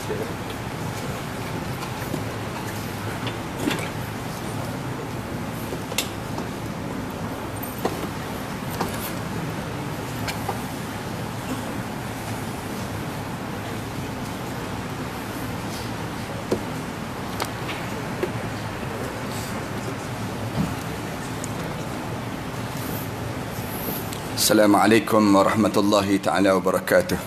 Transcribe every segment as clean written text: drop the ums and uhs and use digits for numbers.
Assalamualaikum warahmatullahi ta'ala wabarakatuh.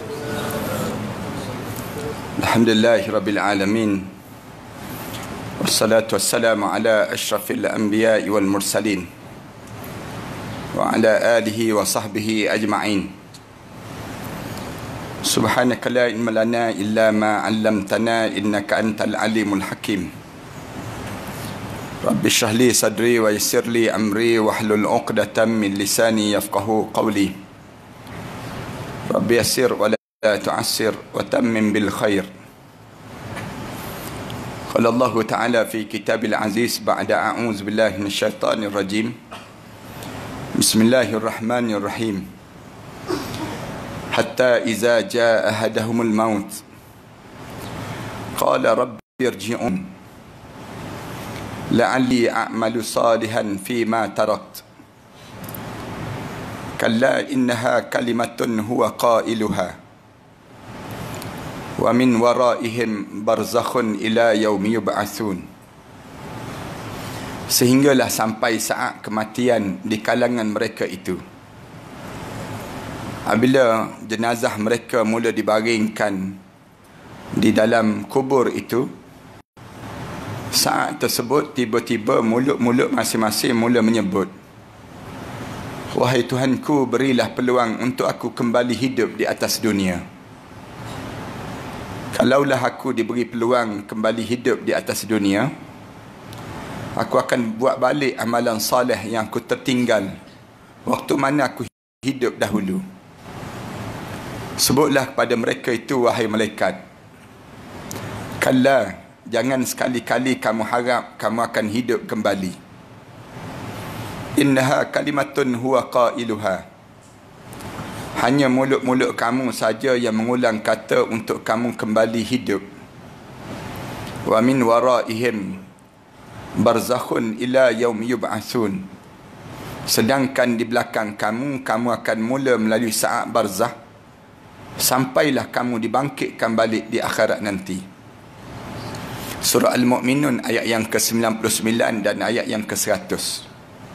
Alhamdulillahi rabbil alamin. Wassalatu wassalamu ala ashrafil anbiya'i wal mursalin wa ala alihi wa sahbihi ajma'in. Subhanaka la ilma lana illa ma 'allamtana innaka antal alimul hakim. Rabbi shrah li sadri wa yassir li amri wahlul 'uqdatam min lisani yafqahu qawli. Rabbi yassir wa la tu'assir wa tammim bil khair. Qala Allah Ta'ala fi kitabil aziz ba'da a'udzu billahi minasyaitonir rajim. Bismillahirrahmanirrahim. Hatta idza jaa ahadahumul maut qala rabbi irji'un la'alli a'malu salihan fima tarakt kalla innaha kalimatun huwa qailuha wa min waraihim barzakhun ila yaumi yub'atsun. Sehinggalah sampai saat kematian di kalangan mereka itu. Apabila jenazah mereka mula dibaringkan di dalam kubur itu, saat tersebut tiba-tiba mulut-mulut masing-masing mula menyebut, "Wahai Tuhanku, berilah peluang untuk aku kembali hidup di atas dunia. Kalaulah aku diberi peluang kembali hidup di atas dunia, aku akan buat balik amalan soleh yang aku tertinggal waktu mana aku hidup dahulu." Sebutlah kepada mereka itu, wahai malaikat, "Kalla, jangan sekali-kali kamu harap kamu akan hidup kembali. Innaha kalimatun huwa qailuha. Hanya mulut-mulut kamu saja yang mengulang kata untuk kamu kembali hidup. Wa min waraihim barzakhun ila yaumi yub'atsun. Sedangkan di belakang kamu akan mula melalui saat barzakh sampailah kamu dibangkitkan balik di akhirat nanti." Surah Al-Mu'minun ayat yang ke-99 dan ayat yang ke-100.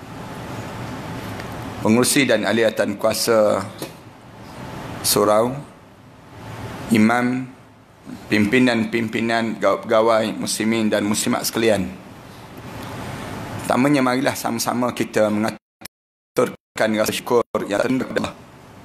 Pengurusi dan alihatan kuasa surau, imam, pimpinan-pimpinan, pegawai muslimin dan muslimat sekalian. Pertamanya, marilah sama-sama kita mengaturkan rasa syukur yang rendah kepada Allah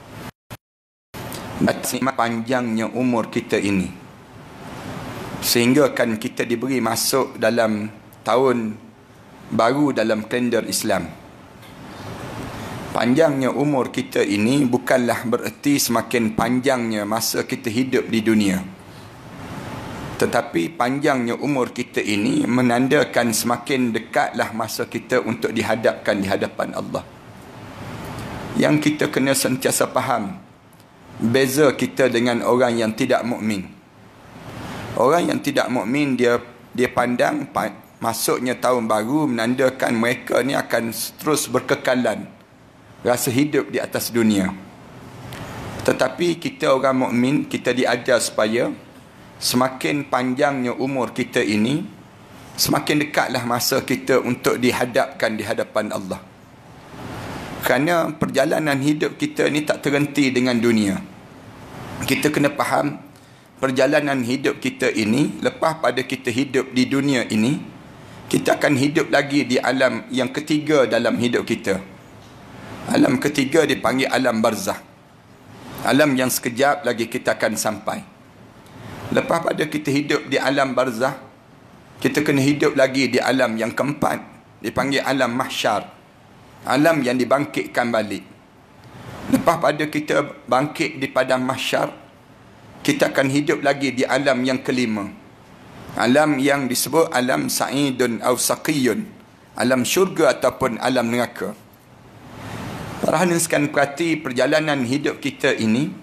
atas nikmat panjangnya umur kita ini, sehingga kan kita diberi masuk dalam tahun baru dalam kalender Islam. Panjangnya umur kita ini bukanlah bererti semakin panjangnya masa kita hidup di dunia, tetapi panjangnya umur kita ini menandakan semakin dekatlah masa kita untuk dihadapkan di hadapan Allah. Yang kita kena sentiasa faham beza kita dengan orang yang tidak mukmin. Orang yang tidak mukmin dia pandang masuknya tahun baru menandakan mereka ni akan terus berkekalan rasa hidup di atas dunia. Tetapi kita orang mukmin, kita diajar supaya semakin panjangnya umur kita ini, semakin dekatlah masa kita untuk dihadapkan di hadapan Allah. Kerana perjalanan hidup kita ni tak terhenti dengan dunia. Kita kena faham perjalanan hidup kita ini, lepas pada kita hidup di dunia ini, kita akan hidup lagi di alam yang ketiga dalam hidup kita. Alam ketiga dipanggil alam barzakh. Alam yang sekejap lagi kita akan sampai. Lepas pada kita hidup di alam barzakh, kita kena hidup lagi di alam yang keempat, dipanggil alam mahsyar. Alam yang dibangkitkan balik. Lepas pada kita bangkit di padang mahsyar, kita akan hidup lagi di alam yang kelima. Alam yang disebut alam sa'idun aw saqiyun. Alam syurga ataupun alam neraka. Para hadirin sekalian, perhati perjalanan hidup kita ini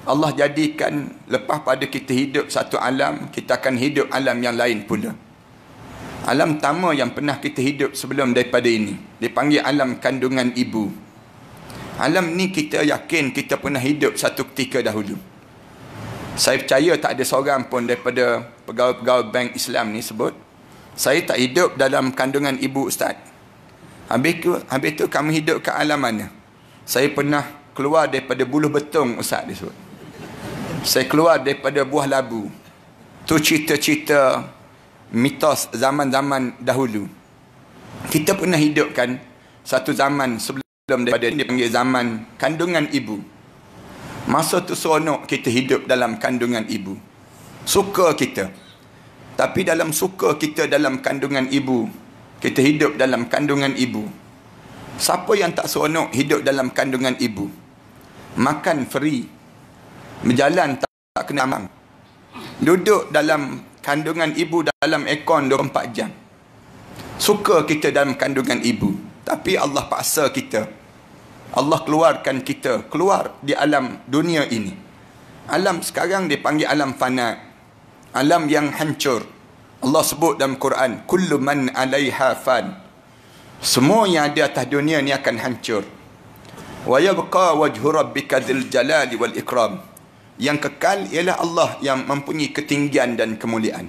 Allah jadikan lepas pada kita hidup satu alam, kita akan hidup alam yang lain pula. Alam pertama yang pernah kita hidup sebelum daripada ini dipanggil alam kandungan ibu. Alam ni kita yakin kita pernah hidup satu ketika dahulu. Saya percaya tak ada seorang pun daripada pegawai-pegawai bank Islam ni sebut, saya tak hidup dalam kandungan ibu Ustaz. Habis tu kami hidup kat alam mana? Saya pernah keluar daripada buluh betung Ustaz dia sebut. Saya keluar daripada buah labu. Tu cerita-cerita mitos zaman-zaman dahulu. Kita pernah hidup kan satu zaman sebelum daripada ini dipanggil zaman kandungan ibu. Masa tu seronok kita hidup dalam kandungan ibu. Suka kita. Tapi dalam suka kita dalam kandungan ibu, kita hidup dalam kandungan ibu. Siapa yang tak seronok hidup dalam kandungan ibu? Makan free, berjalan tak kena amang, duduk dalam kandungan ibu dalam aircon 24 jam. Suka kita dalam kandungan ibu. Tapi Allah paksa kita, Allah keluarkan kita keluar di alam dunia ini. Alam sekarang dipanggil alam fana, alam yang hancur. Allah sebut dalam Quran, kullu man 'alaiha fan. Semua yang ada atas dunia ni akan hancur. Wa yabqa wajhu rabbika dzil jalali wal ikram. Yang kekal ialah Allah yang mempunyai ketinggian dan kemuliaan.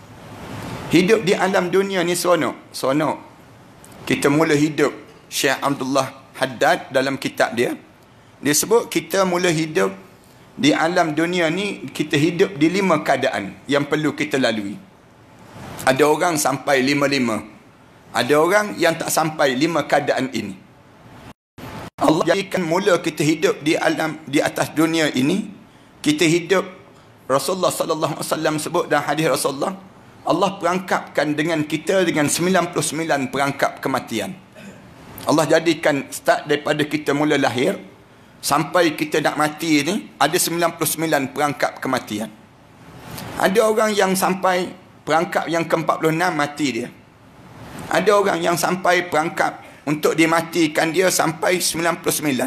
Hidup di alam dunia ni seronok. Seronok. Kita mula hidup, Syekh Abdullah Haddad dalam kitab dia, dia sebut kita mula hidup di alam dunia ni, kita hidup di 5 keadaan yang perlu kita lalui. Ada orang sampai 5. Ada orang yang tak sampai 5 keadaan ini. Allah jadikan mula kita hidup di alam, di atas dunia ini, kita hidup, Rasulullah sallallahu alaihi wasallam sebut dalam hadis Rasulullah, Allah perangkapkan dengan kita dengan 99 perangkap kematian. Allah jadikan start daripada kita mula lahir sampai kita nak mati ni ada 99 perangkap kematian. Ada orang yang sampai perangkap yang ke-46 mati dia. Ada orang yang sampai perangkap untuk dimatikan dia sampai 99.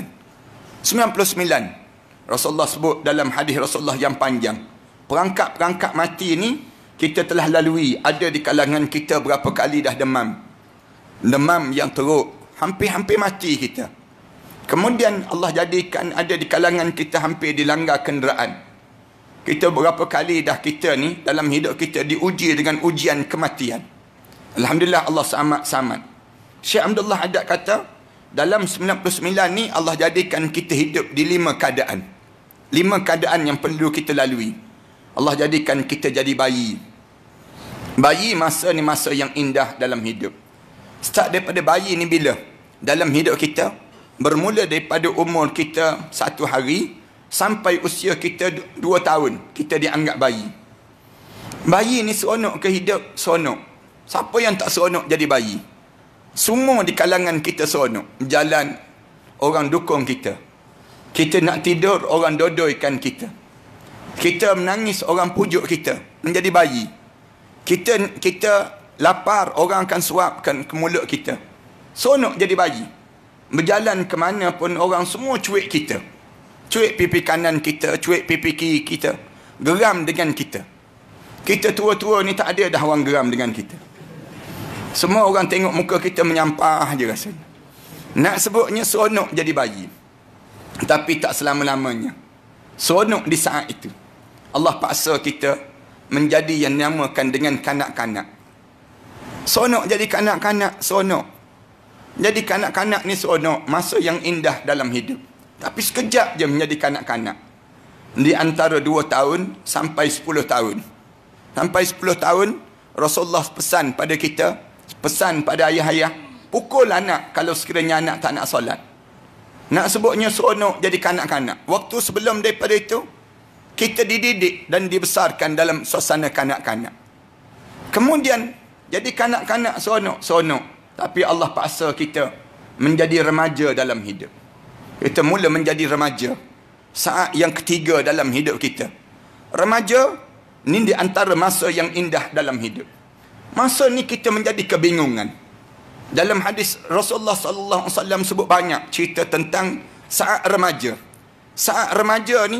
Rasulullah sebut dalam hadis Rasulullah yang panjang, perangkap-perangkap mati ni kita telah lalui. Ada di kalangan kita berapa kali dah demam. Demam yang teruk, hampir-hampir mati kita. Kemudian Allah jadikan ada di kalangan kita hampir dilanggar kenderaan. Kita berapa kali dah kita ni dalam hidup kita diuji dengan ujian kematian. Alhamdulillah Allah samat. Syekh Abdullah Haddad kata, dalam 99 ni Allah jadikan kita hidup di 5 keadaan. 5 keadaan yang perlu kita lalui. Allah jadikan kita jadi bayi. Bayi masa ni masa yang indah dalam hidup. Start daripada bayi ni bila? Dalam hidup kita, bermula daripada umur kita 1 hari sampai usia kita 2 tahun, kita dianggap bayi. Bayi ni seronok ke hidup? Seronok. Siapa yang tak seronok jadi bayi? Semua di kalangan kita seronok. Jalan, orang dukung kita. Kita nak tidur, orang dodoikan kita. Kita menangis, orang pujuk kita. Menjadi bayi. Kita lapar, orang akan suapkan ke mulut kita. Seronok jadi bayi. Berjalan ke mana pun orang semua cuik kita. Cuik pipi kanan kita, cuik pipi kiri kita. Geram dengan kita. Kita tua-tua ni tak ada dah orang geram dengan kita. Semua orang tengok muka kita menyampah je rasanya. Nak sebutnya seronok jadi bayi. Tapi tak selama-lamanya. Seronok di saat itu. Allah paksa kita menjadi yang dinamakan dengan kanak-kanak. Seronok jadi kanak-kanak, seronok. Jadi kanak-kanak ni seronok, masa yang indah dalam hidup. Tapi sekejap je menjadi kanak-kanak. Di antara 2 tahun sampai 10 tahun. Sampai 10 tahun, Rasulullah pesan pada kita, pesan pada ayah-ayah, pukul anak kalau sekiranya anak tak nak solat. Nak sebutnya seronok jadi kanak-kanak. Waktu sebelum daripada itu, kita dididik dan dibesarkan dalam suasana kanak-kanak. Kemudian, jadi kanak-kanak seronok. Tapi Allah paksa kita menjadi remaja dalam hidup. Kita mula menjadi remaja. Saat yang ketiga dalam hidup kita. Remaja, ni di antara masa yang indah dalam hidup. Masa ni kita menjadi kebingungan. Dalam hadis Rasulullah sallallahu alaihi wasallam sebut banyak cerita tentang saat remaja. Saat remaja ni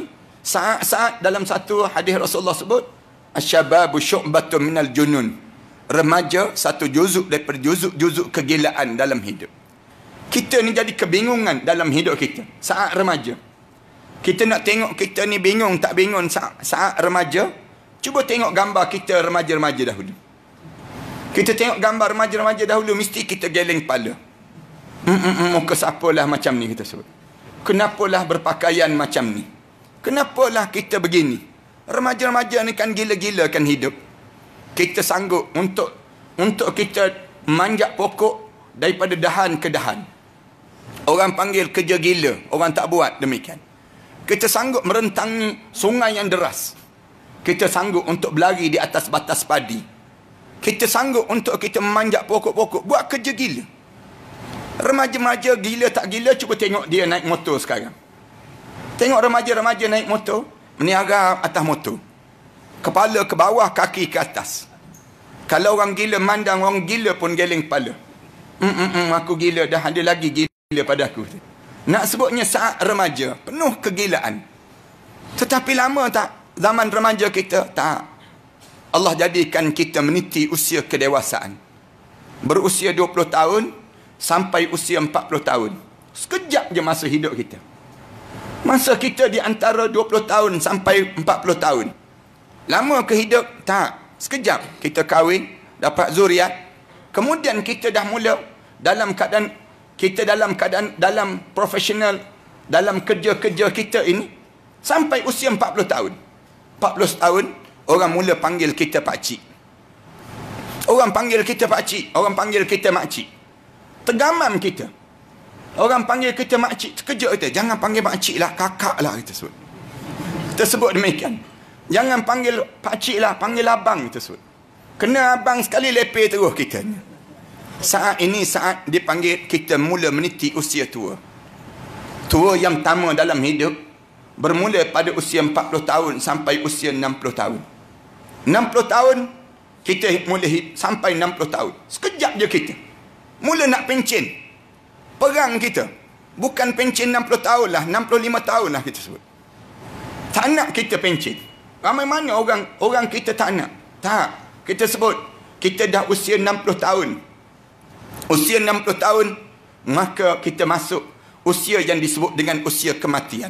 Saat dalam satu hadis Rasulullah sebut, asyababu syu'batun minal junun. Remaja satu juzuk daripada juzuk kegilaan dalam hidup. Kita ni jadi kebingungan dalam hidup kita saat remaja. Kita nak tengok kita ni bingung tak bingung saat remaja. Cuba tengok gambar kita remaja-remaja dahulu. Kita tengok gambar remaja-remaja dahulu, mesti kita geleng kepala. Muka siapalah macam ni kita sebut. Kenapalah berpakaian macam ni? Kenapalah kita begini? Remaja-remaja ni kan gila-gila kan hidup. Kita sanggup untuk kita manjat pokok daripada dahan ke dahan. Orang panggil kerja gila, orang tak buat demikian. Kita sanggup merentangi sungai yang deras. Kita sanggup untuk berlari di atas batas padi. Kita sanggup untuk kita memanjat pokok-pokok, buat kerja gila. Remaja-remaja gila tak gila, cuba tengok dia naik motor sekarang. Tengok remaja-remaja naik motor, meniaga atas motor. Kepala ke bawah, kaki ke atas. Kalau orang gila mandang, orang gila pun geleng kepala. Aku gila, dah ada lagi gila pada aku. Nak sebutnya saat remaja, penuh kegilaan. Tetapi lama tak? Zaman remaja kita, tak. Allah jadikan kita meniti usia kedewasaan. Berusia 20 tahun, sampai usia 40 tahun. Sekejap je masa hidup kita. Masa kita di antara 20 tahun sampai 40 tahun. Lama ke hidup? Tak. Sekejap. Kita kahwin, dapat zuriat. Kemudian kita dah mula dalam profesional, dalam kerja-kerja kita ini, sampai usia 40 tahun. 40 tahun, orang mula panggil kita pakcik. Orang panggil kita pakcik. Orang panggil kita makcik. Tergamam kita. Orang panggil kita makcik, terkejut kita. Jangan panggil makcik lah, kakak lah kita sebut. Kita sebut demikian. Jangan panggil pakcik lah, panggil abang kita sebut. Kena abang sekali lepeh terus kita. Saat ini saat dipanggil kita mula meniti usia tua. Tua yang pertama dalam hidup bermula pada usia 40 tahun sampai usia 60 tahun. 60 tahun kita mula sampai 60 tahun. Sekejap je kita mula nak pencen. Perang kita bukan pencen 60 tahun lah, 65 tahun lah kita sebut. Tak nak kita pencen. Ramai mana orang kita tak nak. Tak. Kita sebut kita dah usia 60 tahun. Usia 60 tahun, maka kita masuk usia yang disebut dengan usia kematian.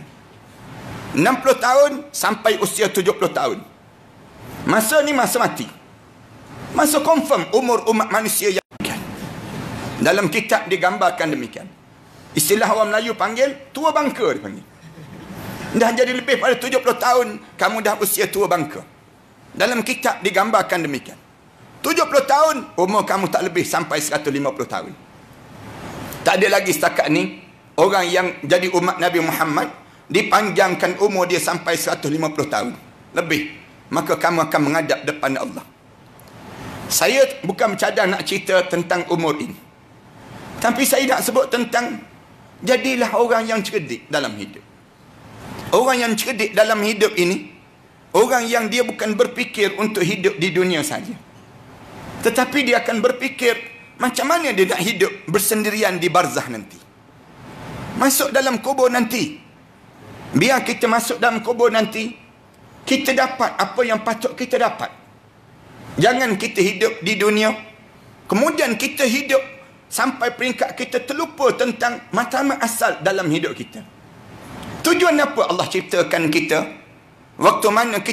60 tahun sampai usia 70 tahun. Masa ni masa mati. Masa confirm umur umat manusia yang demikian. Dalam kitab digambarkan demikian. Istilah orang Melayu panggil tua bangka dia panggil. Dah jadi lebih pada 70 tahun, kamu dah usia tua bangka. Dalam kitab digambarkan demikian. 70 tahun, umur kamu tak lebih sampai 150 tahun. Tak ada lagi setakat ni, orang yang jadi umat Nabi Muhammad, dipanjangkan umur dia sampai 150 tahun. Lebih. Maka kamu akan menghadap depan Allah. Saya bukan bercadang nak cerita tentang umur ini. Tapi saya nak sebut tentang, jadilah orang yang cerdik dalam hidup. Orang yang cerdik dalam hidup ini, orang yang dia bukan berfikir untuk hidup di dunia saja. Tetapi dia akan berfikir macam mana dia nak hidup bersendirian di barzah nanti. Masuk dalam kubur nanti. Biar kita masuk dalam kubur nanti, kita dapat apa yang patut kita dapat. Jangan kita hidup di dunia, kemudian kita hidup sampai peringkat kita terlupa tentang matlamat asal dalam hidup kita. Tujuan apa Allah ciptakan kita? Waktu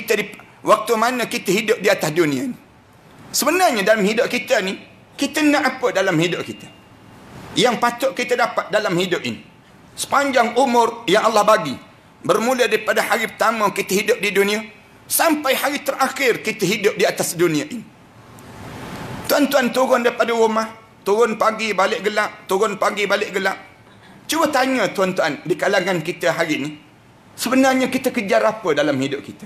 mana kita hidup di atas dunia ni? Sebenarnya dalam hidup kita ni, kita nak apa dalam hidup kita? Yang patut kita dapat dalam hidup ini. Sepanjang umur yang Allah bagi, bermula daripada hari pertama kita hidup di dunia, sampai hari terakhir kita hidup di atas dunia ini. Tuan-tuan turun daripada rumah, turun pagi balik gelap, turun pagi balik gelap. Cuba tanya tuan-tuan di kalangan kita hari ini, sebenarnya kita kejar apa dalam hidup kita?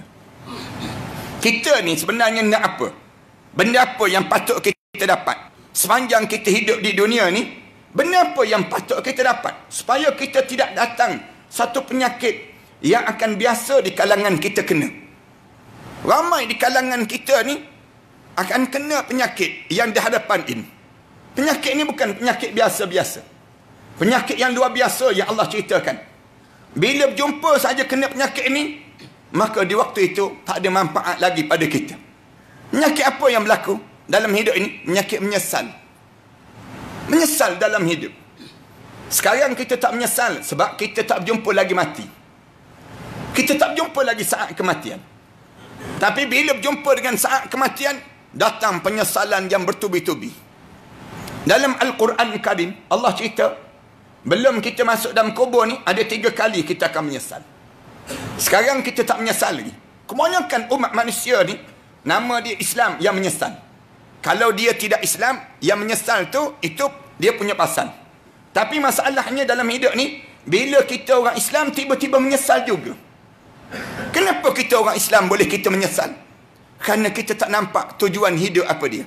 Kita ni sebenarnya nak apa? Benda apa yang patut kita dapat? Sepanjang kita hidup di dunia ni, benda apa yang patut kita dapat? Supaya kita tidak datang satu penyakit yang akan biasa di kalangan kita kena. Ramai di kalangan kita ni akan kena penyakit yang di hadapan ini. Penyakit ini bukan penyakit biasa-biasa. Penyakit yang luar biasa yang Allah ceritakan. Bila berjumpa saja kena penyakit ini, maka di waktu itu tak ada manfaat lagi pada kita. Penyakit apa yang berlaku dalam hidup ini? Penyakit menyesal. Menyesal dalam hidup. Sekarang kita tak menyesal sebab kita tak berjumpa lagi mati. Kita tak berjumpa lagi saat kematian. Tapi bila berjumpa dengan saat kematian, datang penyesalan yang bertubi-tubi. Dalam Al-Quran Karim, Allah cerita, belum kita masuk dalam kubur ni, ada 3 kali kita akan menyesal. Sekarang kita tak menyesal lagi. Kebanyakan umat manusia ni, nama dia Islam yang menyesal. Kalau dia tidak Islam, yang menyesal tu, itu dia punya pasal. Tapi masalahnya dalam hidup ni, bila kita orang Islam tiba-tiba menyesal juga. Kenapa kita orang Islam boleh kita menyesal? Kerana kita tak nampak tujuan hidup apa dia.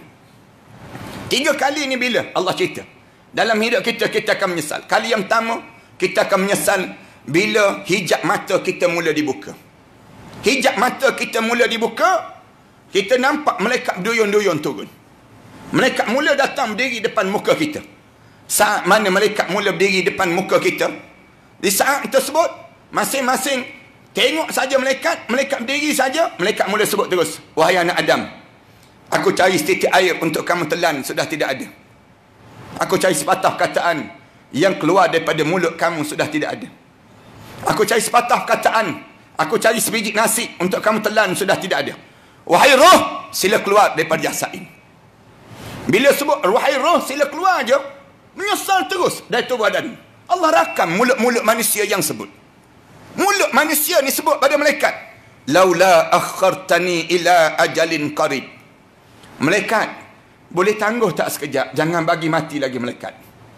3 kali ni bila Allah cerita, dalam hidup kita, kita akan menyesal. Kali yang pertama, kita akan menyesal bila hijab mata kita mula dibuka. Hijab mata kita mula dibuka, kita nampak malaikat berduyun-duyun turun. Malaikat mula datang berdiri depan muka kita. Saat mana malaikat mula berdiri depan muka kita, di saat tersebut, masing-masing tengok saja malaikat, malaikat berdiri saja, malaikat mula sebut terus, wahai anak Adam, aku cari setitik air untuk kamu telan, sudah tidak ada. Aku cari sepatah kataan yang keluar daripada mulut kamu, sudah tidak ada. Aku cari sepatah kataan, aku cari sebiji nasi untuk kamu telan, sudah tidak ada. Wahai roh, sila keluar daripada jasad ini. Bila sebut wahai roh, sila keluar je, menyesal terus dari tubuh badan. Allah rakam mulut-mulut manusia yang sebut. Mulut manusia ni sebut pada malaikat, laula akhartani ila ajalin qarib. Malaikat, boleh tangguh tak sekejap? Jangan bagi mati lagi malaikat.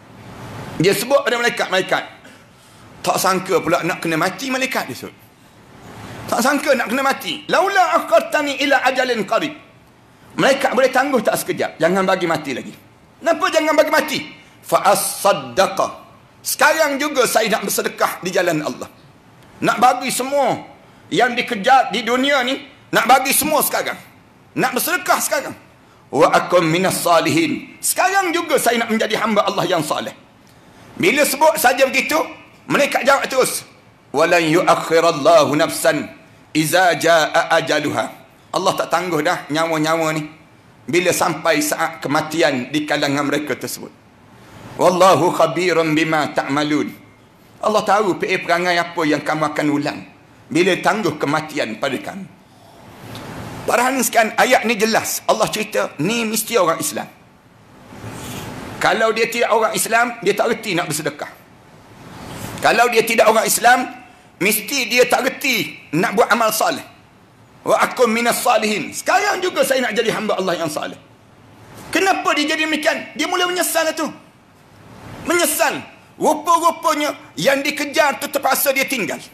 Dia sebut pada malaikat, malaikat tak sangka pula nak kena mati malaikat dia sebut. Tak sangka nak kena mati. Laula akhartani ila ajalin qarib. Malaikat, boleh tangguh tak sekejap? Jangan bagi mati lagi. Kenapa jangan bagi mati? Fa as-saddaqa. Sekarang juga saya nak bersedekah di jalan Allah. Nak bagi semua yang dikejar di dunia ni, nak bagi semua sekarang. Nak bersedekah sekarang. Wa akum minas salihin. Sekarang juga saya nak menjadi hamba Allah yang saleh. Bila sebut saja begitu, malaikat jawab terus, walan yuakhirallahu nafsan iza jaa ajaluha. Allah tak tangguh dah nyawa-nyawa ni bila sampai saat kematian di kalangan mereka tersebut. Wallahu khabirun bima ta'malun. Allah tahu perangai apa yang kamu akan ulang bila tangguh kematian pada kamu. Parahan sekalian, ayat ni jelas. Allah cerita, ni mesti orang Islam. Kalau dia tidak orang Islam, dia tak reti nak bersedekah. Kalau dia tidak orang Islam, mesti dia tak reti nak buat amal salih. Wa akum minas salihin. Sekarang juga saya nak jadi hamba Allah yang salih. Kenapa dia jadi demikian? Dia mula menyesal tu. Menyesal. Rupa-rupanya yang dikejar tu terpaksa dia tinggal.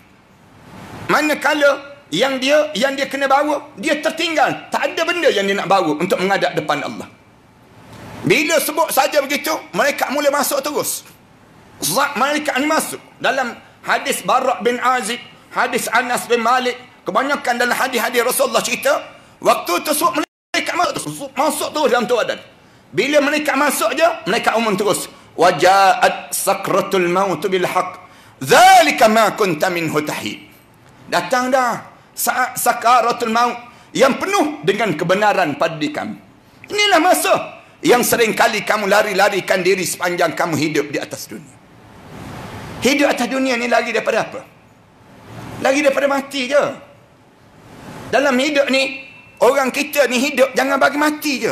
Manakala yang dia kena bawa, dia tertinggal. Tak ada benda yang dia nak bawa untuk menghadap depan Allah. Bila sebut saja begitu, malaikat mula masuk terus. Malaikat ni masuk. Dalam hadis Bara' bin Azib, hadis Anas bin Malik, kebanyakan dalam hadis-hadis Rasulullah cerita, waktu tersebut malaikat masuk terus dalam tubuh badan. Bila malaikat masuk je, malaikat umum terus. Waja'at sakratul maut bil haqq. Zalika ma kunta minhu tahid. Datang dah saat sakaratul maut yang penuh dengan kebenaran pada diri kamu. Inilah masa yang sering kali kamu lari-larikan diri sepanjang kamu hidup di atas dunia. Hidup atas dunia ni lari daripada apa? Lari daripada mati je. Dalam hidup ni, orang kita ni hidup jangan bagi mati je.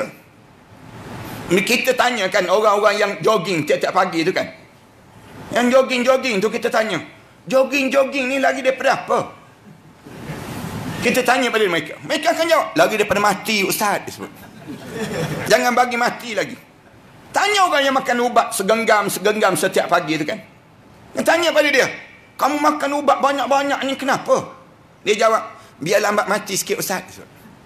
Kita tanyakan orang-orang yang jogging tiap-tiap pagi tu kan. Yang jogging-jogging tu kita tanya, jogging-jogging ni lagi daripada apa? Kita tanya pada mereka. Mereka akan jawab, lagi daripada mati ustaz. Jangan bagi mati lagi. Tanya orang yang makan ubat segenggam setiap pagi tu kan. Tanya pada dia, kamu makan ubat banyak-banyak ni kenapa? Dia jawab, biar lambat mati sikit ustaz.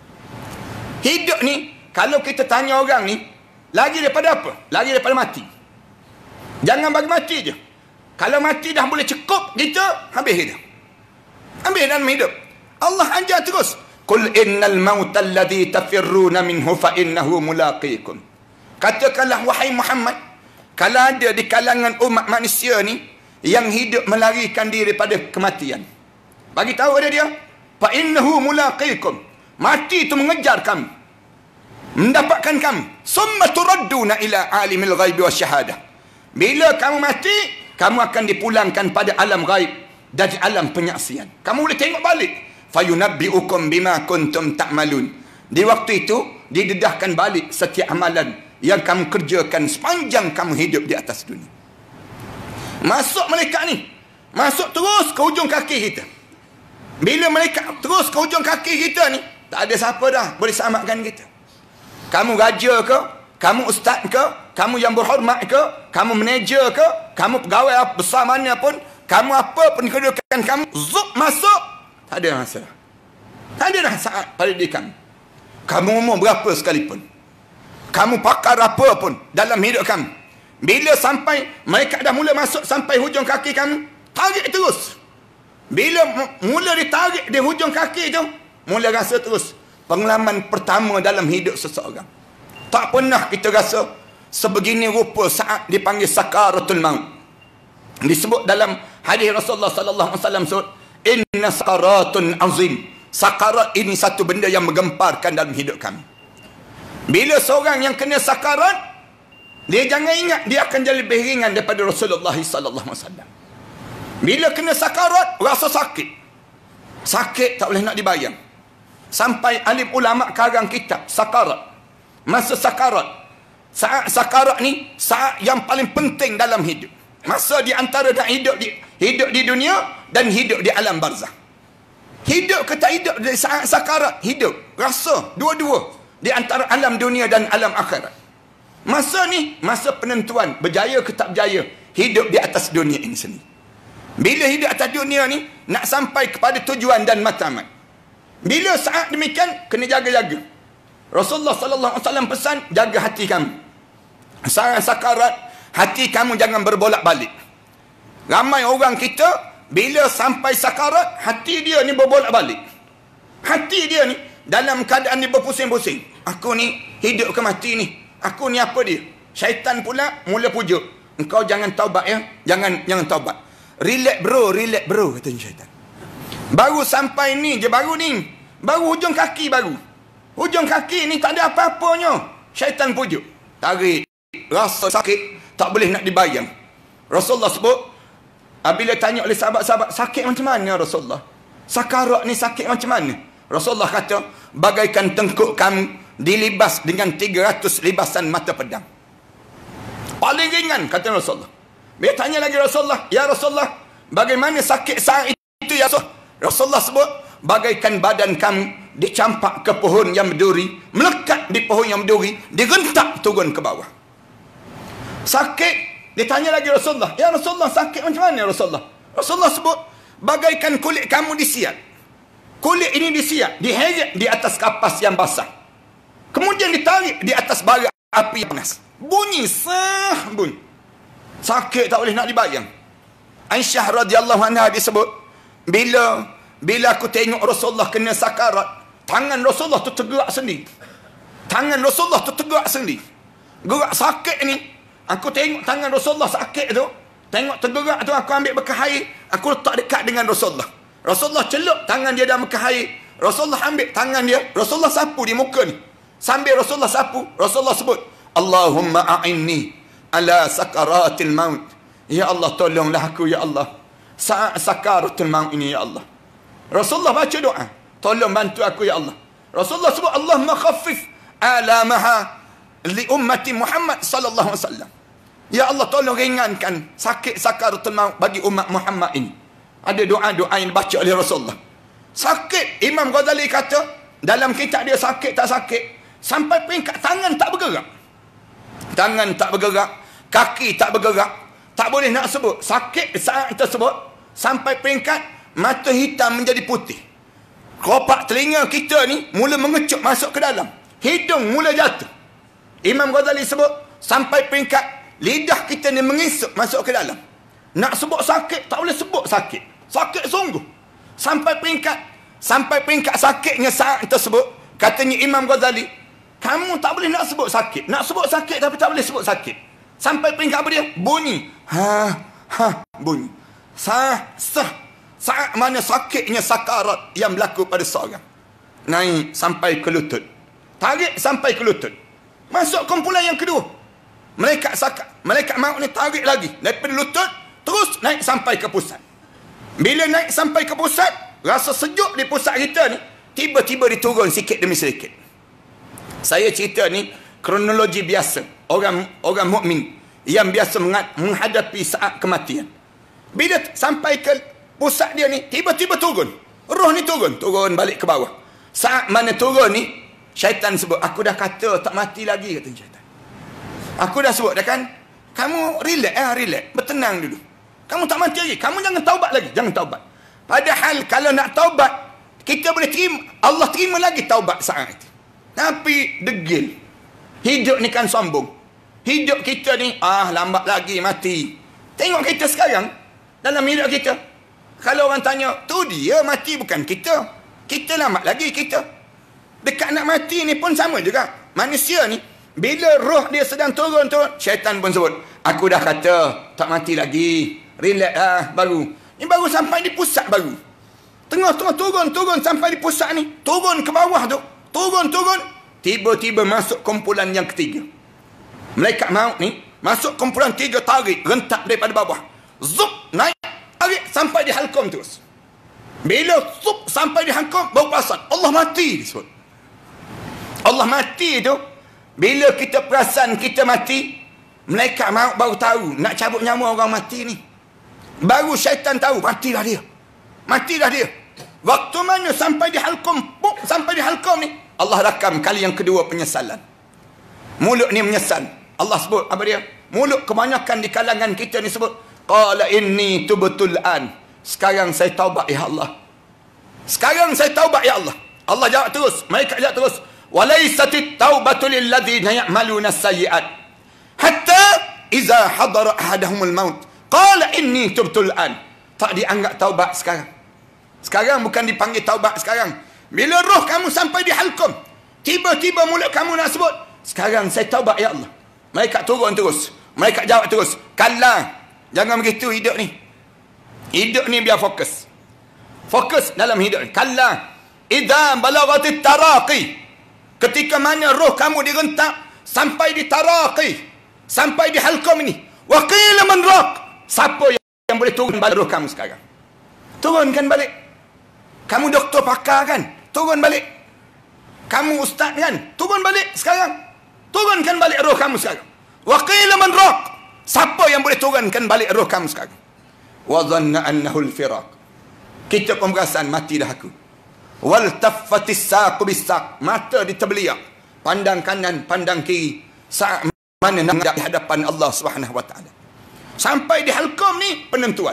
Hidup ni, kalau kita tanya orang ni, lagi daripada apa? Lagi daripada mati. Jangan bagi mati je. Kalau mati dah boleh cukup kita, habis dah. Habis dalam hidup. Allah ajar terus, qul innal mauta alladhi tafirruna minhu fa innahu mulaqikum. Katakanlah wahai Muhammad, kalau ada di kalangan umat manusia ni yang hidup melarikan diri daripada kematian, bagi tahu ada dia, fa innahu mulaqikum. Mati itu mengejar kamu, mendapatkan kamu. Summa turadduna ila alimil ghaibi wasyahadah. Bila kamu mati, kamu akan dipulangkan pada alam ghaib dan alam penyaksian. Kamu boleh tengok balik. Fayunabbi'ukum bima kuntum ta'malun. Di waktu itu didedahkan balik setiap amalan yang kamu kerjakan sepanjang kamu hidup di atas dunia. Masuk malaikat ni, masuk terus ke hujung kaki kita. Bila malaikat terus ke hujung kaki kita ni, tak ada siapa dah boleh selamatkan kita. Kamu raja ke, kamu ustaz ke, kamu yang berhormat ke, kamu manager ke, kamu pegawai besar mana pun, kamu apa pun kedudukan kamu, zup masuk, tak ada masalah. Tak ada dah saat pada diri kamu. Kamu umur berapa sekalipun, kamu pakar apa pun dalam hidup kamu, bila sampai mereka dah mula masuk sampai hujung kaki kamu, tarik terus. Bila mula ditarik di hujung kaki tu, mula rasa terus pengalaman pertama dalam hidup seseorang. Tak pernah kita rasa sebegini rupa saat dipanggil sakaratul maut. Disebut dalam hadis Rasulullah sallallahu alaihi wasallam, inna sakaratun azim. Sakarat ini satu benda yang menggemparkan dalam hidup kami. Bila seorang yang kena sakarat, dia jangan ingat dia akan jadi lebih ringan daripada Rasulullah sallallahu alaihi wasallam. Bila kena sakarat, rasa sakit. Sakit tak boleh nak dibayang. Sampai alim ulama karang kitab sakarat. Masa sakarat, saat sakarat ni saat yang paling penting dalam hidup. Masa di antara nak hidup di dunia dan hidup di alam barzah. Hidup ke tak hidup di saat sakarat, hidup, rasa dua-dua di antara alam dunia dan alam akhirat. Masa ni masa penentuan berjaya ke tak berjaya hidup di atas dunia ini sendiri. Bila hidup atas dunia ni nak sampai kepada tujuan dan matlamat. Bila saat demikian kena jaga-jaga. Rasulullah sallallahu alaihi wasallam pesan, jaga hati kamu. Saat sakarat, hati kamu jangan berbolak-balik. Ramai orang kita bila sampai sakarat, hati dia ni berbolak-balik. Hati dia ni dalam keadaan dia berpusing-pusing. Aku ni hidup ke mati ni? Aku ni apa dia? Syaitan pula mula pujuk. Engkau jangan taubat ya. Jangan taubat. Relax bro, katanya syaitan. Baru sampai ni je, baru hujung kaki baru. Hujung kaki ni tak ada apa-apanya. Syaitan pujuk. Tarik. Rasa sakit tak boleh nak dibayang. Rasulullah sebut, bila tanya oleh sahabat-sahabat, sakit macam mana Rasulullah? Sakarat ni sakit macam mana? Rasulullah kata, bagaikan tengkuk kamu dilibas dengan 300 libasan mata pedang. Paling ringan, kata Rasulullah. Dia tanya lagi Rasulullah, ya Rasulullah, bagaimana sakit saat itu ya Rasulullah? Rasulullah sebut, bagaikan badan kamu dicampak ke pohon yang berduri, melekat di pohon yang berduri, direntak turun ke bawah. Sakit. Dia tanya lagi Rasulullah, ya Rasulullah, sakit macam mana Rasulullah? Rasulullah sebut, bagaikan kulit kamu disiat. Kulit ini disiat, diheret di atas kapas yang basah. Kemudian ditarik di atas bara api yang panas. Bunyi bunyi. Sakit tak boleh nak dibayang. Aisyah radhiyallahu anha disebut, bila aku tengok Rasulullah kena sakarat, tangan Rasulullah tu tergerak sendiri. Tangan Rasulullah tu tergerak sendiri. Gerak sakit ni, aku tengok tangan Rasulullah sakit tu, tengok tergerak tu, aku ambil bekas air, aku letak dekat dengan Rasulullah. Rasulullah celup tangan dia dalam bekas air. Rasulullah ambil tangan dia, Rasulullah sapu di muka ni. Sambil Rasulullah sapu, Rasulullah sebut, Allahumma a'inni ala sakaratil maut. Ya Allah, tolonglah aku ya Allah saat sakaratul maut ini ya Allah. Rasulullah baca doa, tolong bantu aku ya Allah. Rasulullah sebut, Allahumma khaffif alamaha li ummati Muhammad sallallahu alaihi wasallam. Ya Allah, tolong ringankan sakit sakaratul maut bagi umat Muhammad ini. Ada doa-doa yang dibaca oleh Rasulullah. Sakit, Imam Ghazali kata dalam kitab dia, sakit tak sakit sampai peringkat tangan tak bergerak. Tangan tak bergerak, kaki tak bergerak, tak boleh nak sebut. Sakit saat tersebut sampai peringkat mata hitam menjadi putih. Kelopak telinga kita ni mula mengecup masuk ke dalam. Hidung mula jatuh. Imam Ghazali sebut sampai peringkat lidah kita ni mengisap masuk ke dalam. Nak sebut sakit tak boleh sebut sakit. Sakit sungguh. Sampai peringkat sakitnya saat tersebut, katanya Imam Ghazali, kamu tak boleh nak sebut sakit. Nak sebut sakit tapi tak boleh sebut sakit. Sampai peringkat apa dia? Bunyi. Bunyi. Sah. Saat mana sakitnya sakarat yang berlaku pada seorang. Naik sampai ke lutut. Tarik sampai ke lutut. Masuk kumpulan yang kedua. Malaikat maut ni tarik lagi. Daripada lutut, terus naik sampai ke pusat. Bila naik sampai ke pusat, rasa sejuk di pusat kita ni, tiba-tiba diturun sikit demi sedikit. Saya cerita ni, kronologi biasa. Orang mukmin yang biasa menghadapi saat kematian. Bila sampai ke pusat dia ni, tiba-tiba turun. Roh ni turun balik ke bawah. Saat mana turun ni, syaitan sebut, aku dah kata tak mati lagi, kata syaitan. Aku dah sebut dah kan, kamu relax, bertenang dulu. Kamu tak mati lagi, kamu jangan taubat lagi, jangan taubat. Padahal kalau nak taubat, kita boleh terima, Allah terima lagi taubat saat itu. Tapi degil. Hidup ni kan sombong. Hidup kita ni, lambat lagi mati. Tengok kita sekarang, dalam hidup kita. Kalau orang tanya, tu dia mati bukan kita. Kita lambat lagi kita. Dekat nak mati ni pun sama juga. Manusia ni, bila roh dia sedang turun, syaitan pun sebut, aku dah kata tak mati lagi. Relax lah, baru. Ni baru sampai di pusat baru. Tengah-tengah turun sampai di pusat ni. Turun ke bawah tu. Turun. Tiba-tiba masuk kumpulan yang ketiga. Malaikat maut ni masuk kumpulan 3, tarik, rentak daripada bawah. Zup, naik, tarik sampai di halkom terus. Bila zup sampai di halkom, baru perasan Allah mati disebut. Allah mati tu, bila kita perasan kita mati, malaikat maut baru tahu nak cabut nyawa orang mati ni. Baru syaitan tahu, matilah dia. Waktu mana sampai di halkom, sampai di halkom ni, Allah rakam kali yang kedua penyesalan. Mulut ni menyesal. Allah sebut apa dia? Mulut kebanyakan di kalangan kita ni sebut, qala inni tubtul an. Sekarang saya taubat ya Allah. Allah jawab terus, malaikat jawab terus, walaisatit taubatu lil ladzina ya'maluna as-sayyi'at hatta idza hadara ahadahumul maut qala inni tubtul an. Tak dianggap taubat sekarang. Sekarang bukan dipanggil taubat sekarang. Bila roh kamu sampai di halkom, tiba-tiba mulut kamu nak sebut, sekarang saya taubat ya Allah. Malaikat turun terus. Malaikat jawab terus, kalla, jangan begitu hidup ni. Hidup ni biar fokus. Fokus dalam hidup ni. Kalla, idza balagatit taraqi. Ketika mana roh kamu direntak sampai di taraqi, sampai di halkom ini. Wa qila man raq. Siapa yang boleh turun balik roh kamu sekarang? Turunkan balik. Kamu doktor pakar kan? Turun balik. Kamu ustaz kan? Turun balik sekarang. Turunkan balik roh kamu sekarang. Wa qila man raq. Siapa yang boleh turunkan balik roh kamu sekarang? Wa dhanna annahu al-firaq. Kita pun perasan mati dah aku. Wal taffatis saqu bis-saq. Mata ditebeliak. Pandang kanan, pandang kiri. Saat mana nak di hadapan Allah Subhanahu wa taala. Sampai di halkom ni penentuan.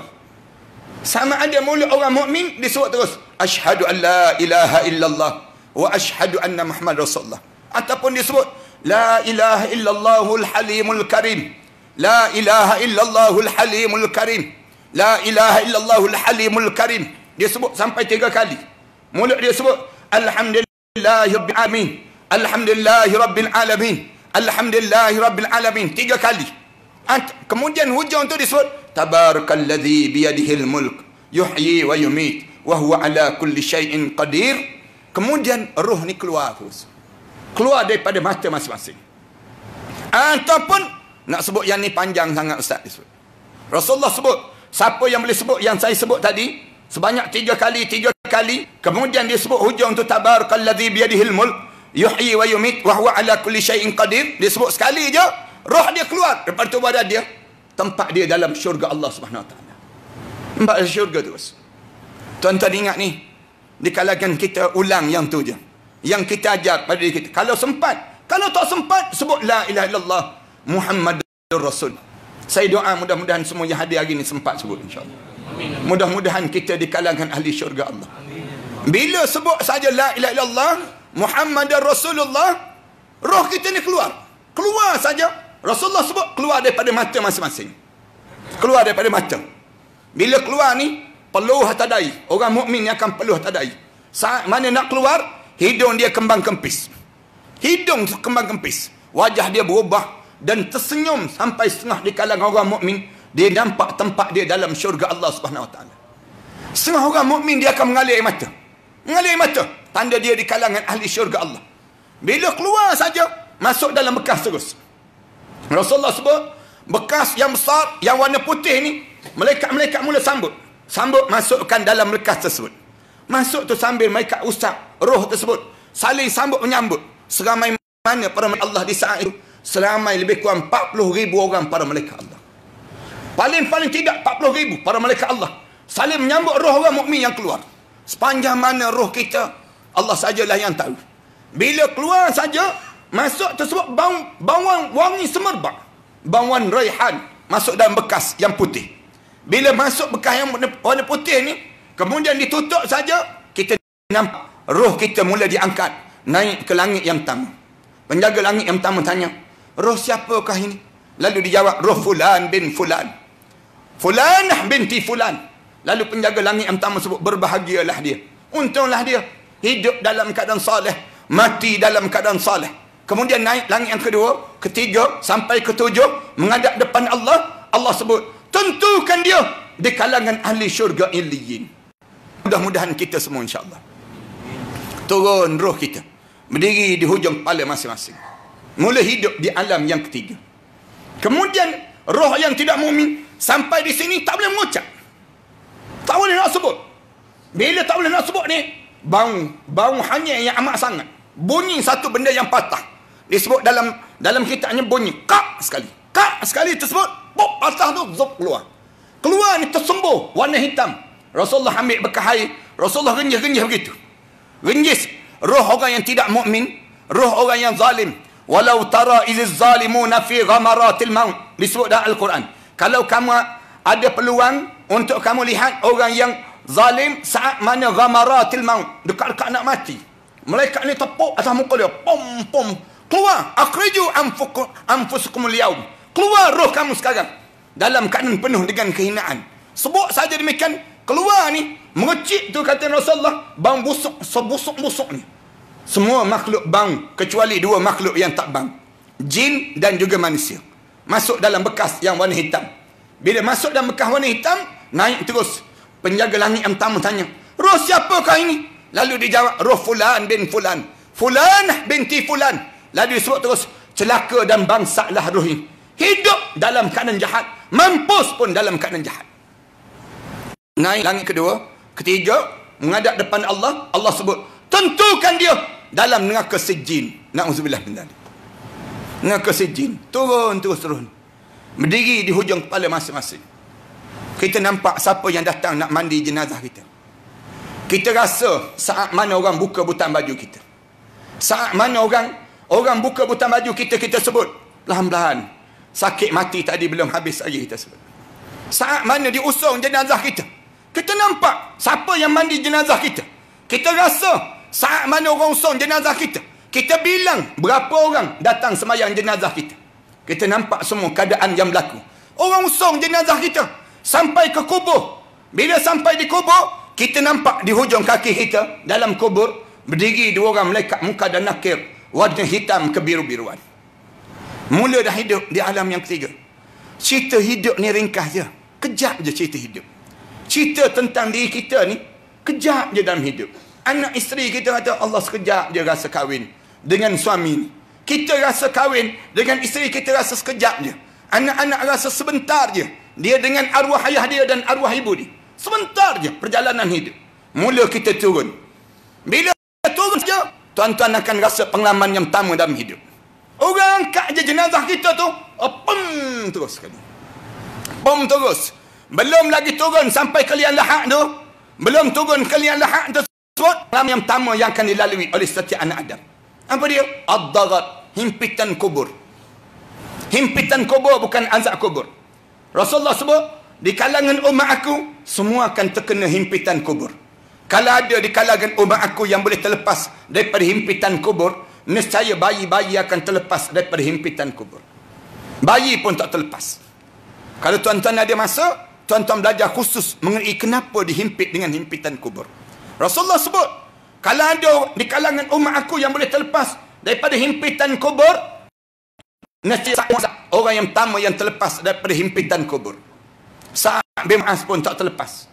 Sama ada mulut orang mukmin disuruh terus, asyhadu an la ilaha illallah wa asyhadu anna Muhammad Rasulullah. Ataupun disebut, la ilaha illallahul halimul karim. La ilaha illallahul halimul karim. La ilaha illallahul halimul karim. Dia sebut sampai 3 kali. Mulut dia sebut, alhamdulillahi rabbil alamin. Alhamdulillahi rabbil alamin. Alhamdulillahi rabbil alamin. 3 kali. Kemudian hujung tu disebut, tabarakalladzi biyadihil mulk yuhyi wa yumit wa huwa ala kulli syai'in qadir. Kemudian roh ni keluar terus. Keluar daripada mata masing-masing. Ataupun nak sebut yang ni panjang sangat ustaz disebut. Rasulullah sebut, siapa yang boleh sebut yang saya sebut tadi sebanyak 3 kali, kemudian dia sebut hujung tu tabarakalladzi biyadihil mulk yuhyi wa yumit wa huwa ala kulli syai'in qadir. Dia sebut sekali je, roh dia keluar daripada tubuh badan dia, tempat dia dalam syurga Allah Subhanahu wa taala. Tempat syurga terus. Tuan-tuan ingat ni, di kalangan kita ulang yang tu je. Yang kita ajar pada diri kita. Kalau sempat, kalau tak sempat, sebut la ilaha illallah Muhammadur Rasul. Saya doa mudah-mudahan semua yang hadir hari ni sempat sebut insya-Allah. Mudah-mudahan kita di kalangan ahli syurga Allah. Bila sebut saja la ilaha illallah Muhammadur Rasulullah, roh kita ni keluar. Keluar saja. Rasulullah sebut keluar daripada mata masing-masing. Keluar daripada mata. Bila keluar ni, peluh tadai. Orang mukmin ni akan peluh tadai. Saat mana nak keluar, hidung dia kembang kempis. Hidung kembang kempis. Wajah dia berubah dan tersenyum sampai setengah di kalangan orang mukmin. Dia nampak tempat dia dalam syurga Allah Subhanahu wa taala. Setengah orang mukmin dia akan mengalir air mata. Mengalir air mata. Tanda dia di kalangan ahli syurga Allah. Bila keluar saja, masuk dalam bekas terus. Rasulullah sebut, bekas yang besar, yang warna putih ni, malaikat-malaikat mula sambut. Sambut, masukkan dalam bekas tersebut. Masuk tu sambil malaikat usap roh tersebut. Saling sambut menyambut. Seramai mana para malaikat Allah di saat itu? Seramai lebih kurang 40,000 orang para malaikat Allah. Paling-paling tidak 40,000 para malaikat Allah. Saling menyambut roh orang mukmin yang keluar. Sepanjang mana roh kita, Allah sajalah yang tahu. Bila keluar saja, masuk tersebut bauan wangi semerbak. Bauan raihan masuk dalam bekas yang putih. Bila masuk bekas yang warna putih ni, kemudian ditutup saja, kita nampak roh kita mula diangkat naik ke langit yang pertama. Penjaga langit yang pertama tanya, roh siapakah ini? Lalu dijawab, roh fulan bin fulan, fulanah binti fulan. Lalu penjaga langit yang pertama sebut, berbahagialah dia, untunglah dia hidup dalam keadaan saleh, mati dalam keadaan saleh. Kemudian naik langit yang kedua, ketiga, sampai ketujuh, menghadap depan Allah. Allah sebut, tentukan dia di kalangan ahli syurga Illiyin. Mudah-mudahan kita semua insya-Allah turun roh kita, berdiri di hujung kepala masing-masing, mula hidup di alam yang ketiga. Kemudian roh yang tidak mukmin sampai di sini tak boleh mengucap, tak boleh nak sebut. Bila tak boleh nak sebut ni, bau hanyir yang amat sangat, bunyi satu benda yang patah. Disebut dalam kitabnya bunyi kak sekali tersebut, pop, patah tu zup keluar ni tersembuh warna hitam. Rasulullah ambil bekas air, Rasulullah genjis begitu. Genjis roh orang yang tidak mukmin, roh orang yang zalim. Walau tara iziz zalimuna fi ghamaratil maut, disebut dalam Al-Quran. Kalau kamu ada peluang untuk kamu lihat orang yang zalim saat mana ghamaratil maut, dekat-dekat nak mati, malaikat ni tepuk atas muka dia, pom, keluar, akhriju anfusukumul yaum, keluar roh kamu sekarang, dalam keadaan penuh dengan kehinaan. Sebut saja demikian, keluar ni, mengecik tu kata Rasulullah, bau busuk, sebusuk-busuk ni. Semua makhluk bang, kecuali dua makhluk yang tak bang, jin dan juga manusia. Masuk dalam bekas yang warna hitam. Bila masuk dalam bekas warna hitam, naik terus. Penjaga langit yang pertama tanya, roh siapakah ini? Lalu dijawab, roh fulan bin fulan, fulanah binti fulan. Lalu disebut terus, celaka dan bangsalah roh ini. Hidup dalam keadaan jahat, mampus pun dalam keadaan jahat. Naik langit kedua, ketiga, menghadap depan Allah. Allah sebut, tentukan dia dalam neraka sijin. Na'udzubillah min dzalik. Neraka sijin. Turun. Berdiri di hujung kepala masing-masing. Kita nampak siapa yang datang nak mandi jenazah kita. Kita rasa saat mana orang buka butang baju kita. Saat mana orang buka butang baju kita, kita sebut perlahan-lahan, sakit mati tadi belum habis lagi, kita sebut. Saat mana diusung jenazah kita, kita nampak siapa yang mandi jenazah kita. Kita rasa saat mana orang usung jenazah kita, kita bilang berapa orang datang semayang jenazah kita. Kita nampak semua keadaan yang berlaku. Orang usung jenazah kita sampai ke kubur. Bila sampai di kubur, kita nampak di hujung kaki kita dalam kubur berdiri dua orang malaikat muka dan nakir, warna hitam kebiru-biruan. Mula dah hidup di alam yang ketiga. Cerita hidup ni ringkas je, kejap je cerita hidup. Cerita tentang diri kita ni kejap je dalam hidup. Anak isteri kita kata, Allah sekejap je rasa kahwin dengan suami ni. Kita rasa kahwin dengan isteri kita rasa sekejap je. Anak-anak rasa sebentar je. Dia dengan arwah ayah dia dan arwah ibu dia. Sebentar je perjalanan hidup. Mula kita turun. Bila turun saja, tuan-tuan akan rasa pengalaman yang pertama dalam hidup. Orang angkat je jenazah kita tu, pum terus sekali. Pum terus. Belum lagi turun sampai ke liang lahat tu. Belum turun ke liang lahat tersebut, pengalaman yang pertama yang akan dilalui oleh setiap anak Adam. Apa dia? Ad-dagat, himpitan kubur. Himpitan kubur bukan azab kubur. Rasulullah sebut, di kalangan umat aku, semua akan terkena himpitan kubur. Kalau ada di kalangan umat aku yang boleh terlepas daripada himpitan kubur, nescaya bayi-bayi akan terlepas daripada himpitan kubur. Bayi pun tak terlepas. Kalau tuan-tuan ada masa, tuan-tuan belajar khusus mengenai kenapa dihimpit dengan himpitan kubur. Rasulullah sebut, kalau ada di kalangan umat aku yang boleh terlepas daripada himpitan kubur, nescaya orang yang pertama yang terlepas daripada himpitan kubur. Sa'ad bin Mu'az pun tak terlepas.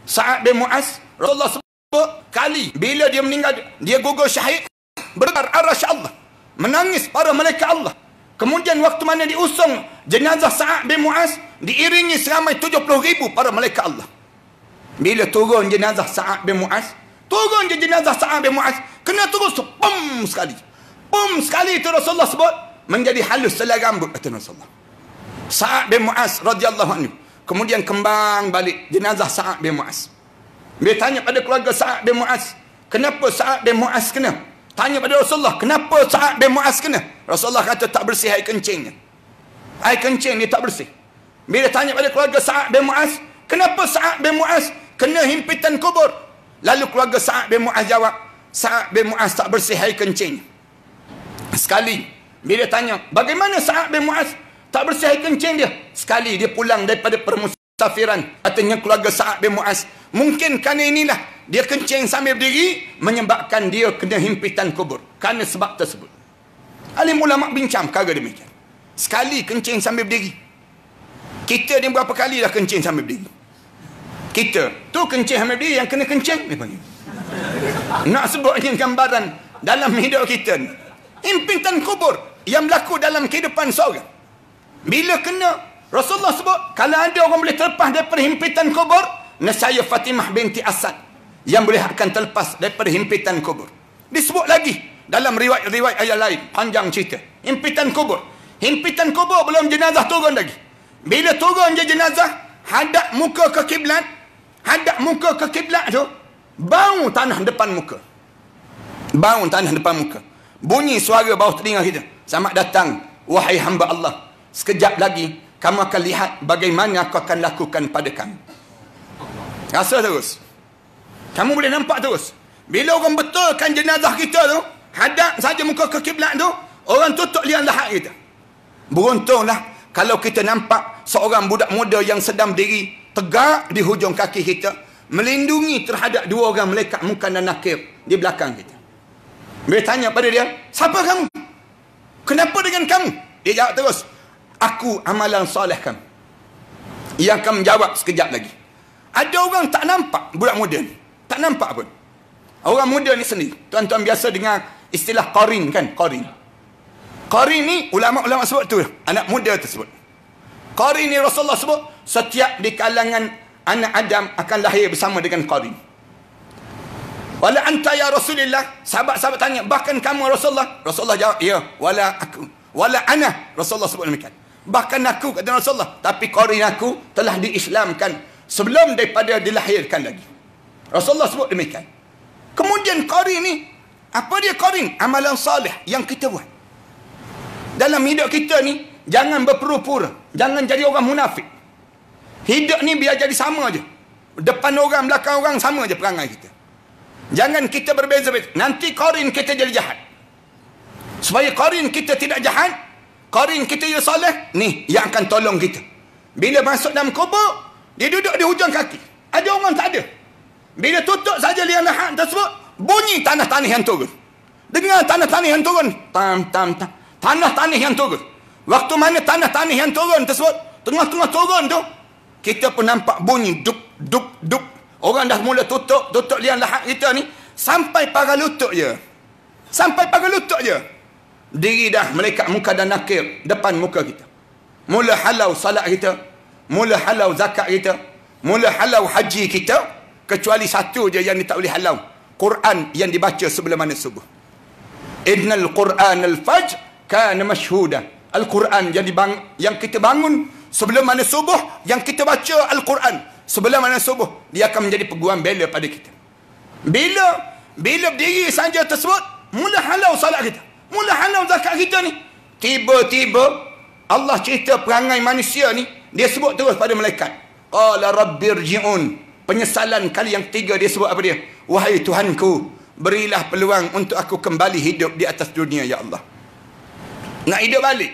Sa'ad bin Mu'az, Rasulullah sebut kali bila dia meninggal, dia gugur syahid, bergetar arasy Allah, menangis para malaikat Allah. Kemudian waktu mana diusung jenazah Sa'ad bin Mu'az, diiringi seramai 70,000 para malaikat Allah. Bila turun jenazah Sa'ad bin Mu'az, turun je jenazah Sa'ad bin Mu'az, kena terus pum sekali. Pum sekali itu Rasulullah sebut, menjadi halus selai rambut kata Rasulullah. Sa'ad bin Mu'az radhiyallahu anhu. Kemudian kembang balik jenazah Sa'ad bin Mu'az. Dia tanya pada keluarga Sa'ad bin Mu'az, kenapa Sa'ad bin Mu'az kena? Tanya pada Rasulullah, kenapa Sa'ad bin Mu'az kena? Rasulullah kata tak bersih air kencingnya. Air kencing dia tak bersih. Bila tanya pada keluarga Sa'ad bin Mu'az, kenapa Sa'ad bin Mu'az kena himpitan kubur? Lalu keluarga Sa'ad bin Mu'az jawab, Sa'ad bin Mu'az tak bersih air kencing. Sekali bila tanya, bagaimana Sa'ad bin Mu'az tak bersih air kencing dia? Sekali dia pulang daripada permusafiran, katanya keluarga Sa'ad bin Mu'az, mungkin kerana inilah dia kencing sambil berdiri menyebabkan dia kena himpitan kubur. Kerana sebab tersebut. Alim ulama bincang perkara demikian. Sekali kencing sambil berdiri. Kita ni berapa kali dah kencing sambil berdiri? Kita tu kencing sambil berdiri, yang kena kencing dia panggil. Nak sebutnya gambaran dalam hidup kita ni, himpitan kubur yang berlaku dalam kehidupan seorang. Bila kena, Rasulullah sebut, kalau ada orang boleh terlepas daripada himpitan kubur, nescaya Fatimah binti Asad yang boleh akan terlepas daripada himpitan kubur. Disebut lagi dalam riwayat-riwayat ayat lain, panjang cerita. Himpitan kubur. Himpitan kubur belum jenazah turun lagi. Bila turun je jenazah, hadap muka ke kiblat, hadap muka ke kiblat tu, bau tanah depan muka. Bau tanah depan muka. Bunyi suara bawah telinga kita. Selamat datang, wahai hamba Allah. Sekejap lagi, kamu akan lihat bagaimana aku akan lakukan pada kamu. Rasa terus. Kamu boleh nampak terus. Bila orang betulkan jenazah kita tu, hadap saja muka ke kiblat tu, orang tutup liang lahat kita. Beruntunglah kalau kita nampak seorang budak muda yang sedang berdiri tegak di hujung kaki kita, melindungi terhadap dua orang malaikat munkar dan nakir di belakang kita. Bila tanya pada dia, siapa kamu? Kenapa dengan kamu? Dia jawab terus, aku amalan soleh kamu. Ia akan menjawab sekejap lagi. Ada orang tak nampak budak muda ni. Tak nampak pun. Orang muda ni sendiri. Tuan-tuan biasa dengar istilah qarin kan? Qarin. Qarin ni ulama-ulama sebut tu. Anak muda tersebut. Qarin ni Rasulullah sebut, setiap di kalangan anak Adam akan lahir bersama dengan qarin. Wala anta ya Rasulullah. Sahabat-sahabat tanya, bahkan kamu Rasulullah? Rasulullah jawab, ya. Wala aku. Wala ana. Rasulullah sebut demikian. Bahkan aku, kata Rasulullah. Tapi qarin aku telah diislamkan sebelum daripada dilahirkan lagi. Rasulullah sebut demikian. Kemudian qarin ni, apa dia qarin? Amalan salih yang kita buat. Dalam hidup kita ni, jangan berpura-pura. Jangan jadi orang munafik. Hidup ni biar jadi sama je. Depan orang, belakang orang, sama je perangai kita. Jangan kita berbeza-beza. Nanti qarin kita jadi jahat. Supaya qarin kita tidak jahat, qarin kita jadi salih, ni yang akan tolong kita. Bila masuk dalam kubur, dia duduk di hujung kaki. Ada orang tak ada. Bila tutup saja liang lahat tersebut, bunyi tanah-tanah yang turun. Dengar tanah-tanah yang turun. Tam-tam-tam. Tanah-tanah yang turun. Waktu mana tanah-tanah yang turun tersebut, tengah-tengah turun tu, kita pun nampak bunyi duk, duk, duk. Orang dah mula tutup liang lahat kita ni, sampai pagar lutut je. Sampai pagar lutut je. Diri dah malaikat munkar dan nakir depan muka kita. Mula halau salat kita, mula halau zakat kita, mula halau haji kita, kecuali satu je yang tak boleh halau. Quran yang dibaca sebelum mana subuh. Innal Quran al-fajr kana mashhuda. Al-Quran yang kita bangun sebelum mana subuh, yang kita baca Al-Quran sebelum mana subuh, dia akan menjadi peguam bela pada kita. Bila berdiri saja tersebut, mula halau salat kita, mula halau zakat kita ni, tiba-tiba Allah cerita perangai manusia ni, dia sebut terus pada malaikat, qala rabbirji'un. Penyesalan kali yang ketiga dia sebut apa dia? Wahai Tuhanku, berilah peluang untuk aku kembali hidup di atas dunia, ya Allah. Nak hidup balik.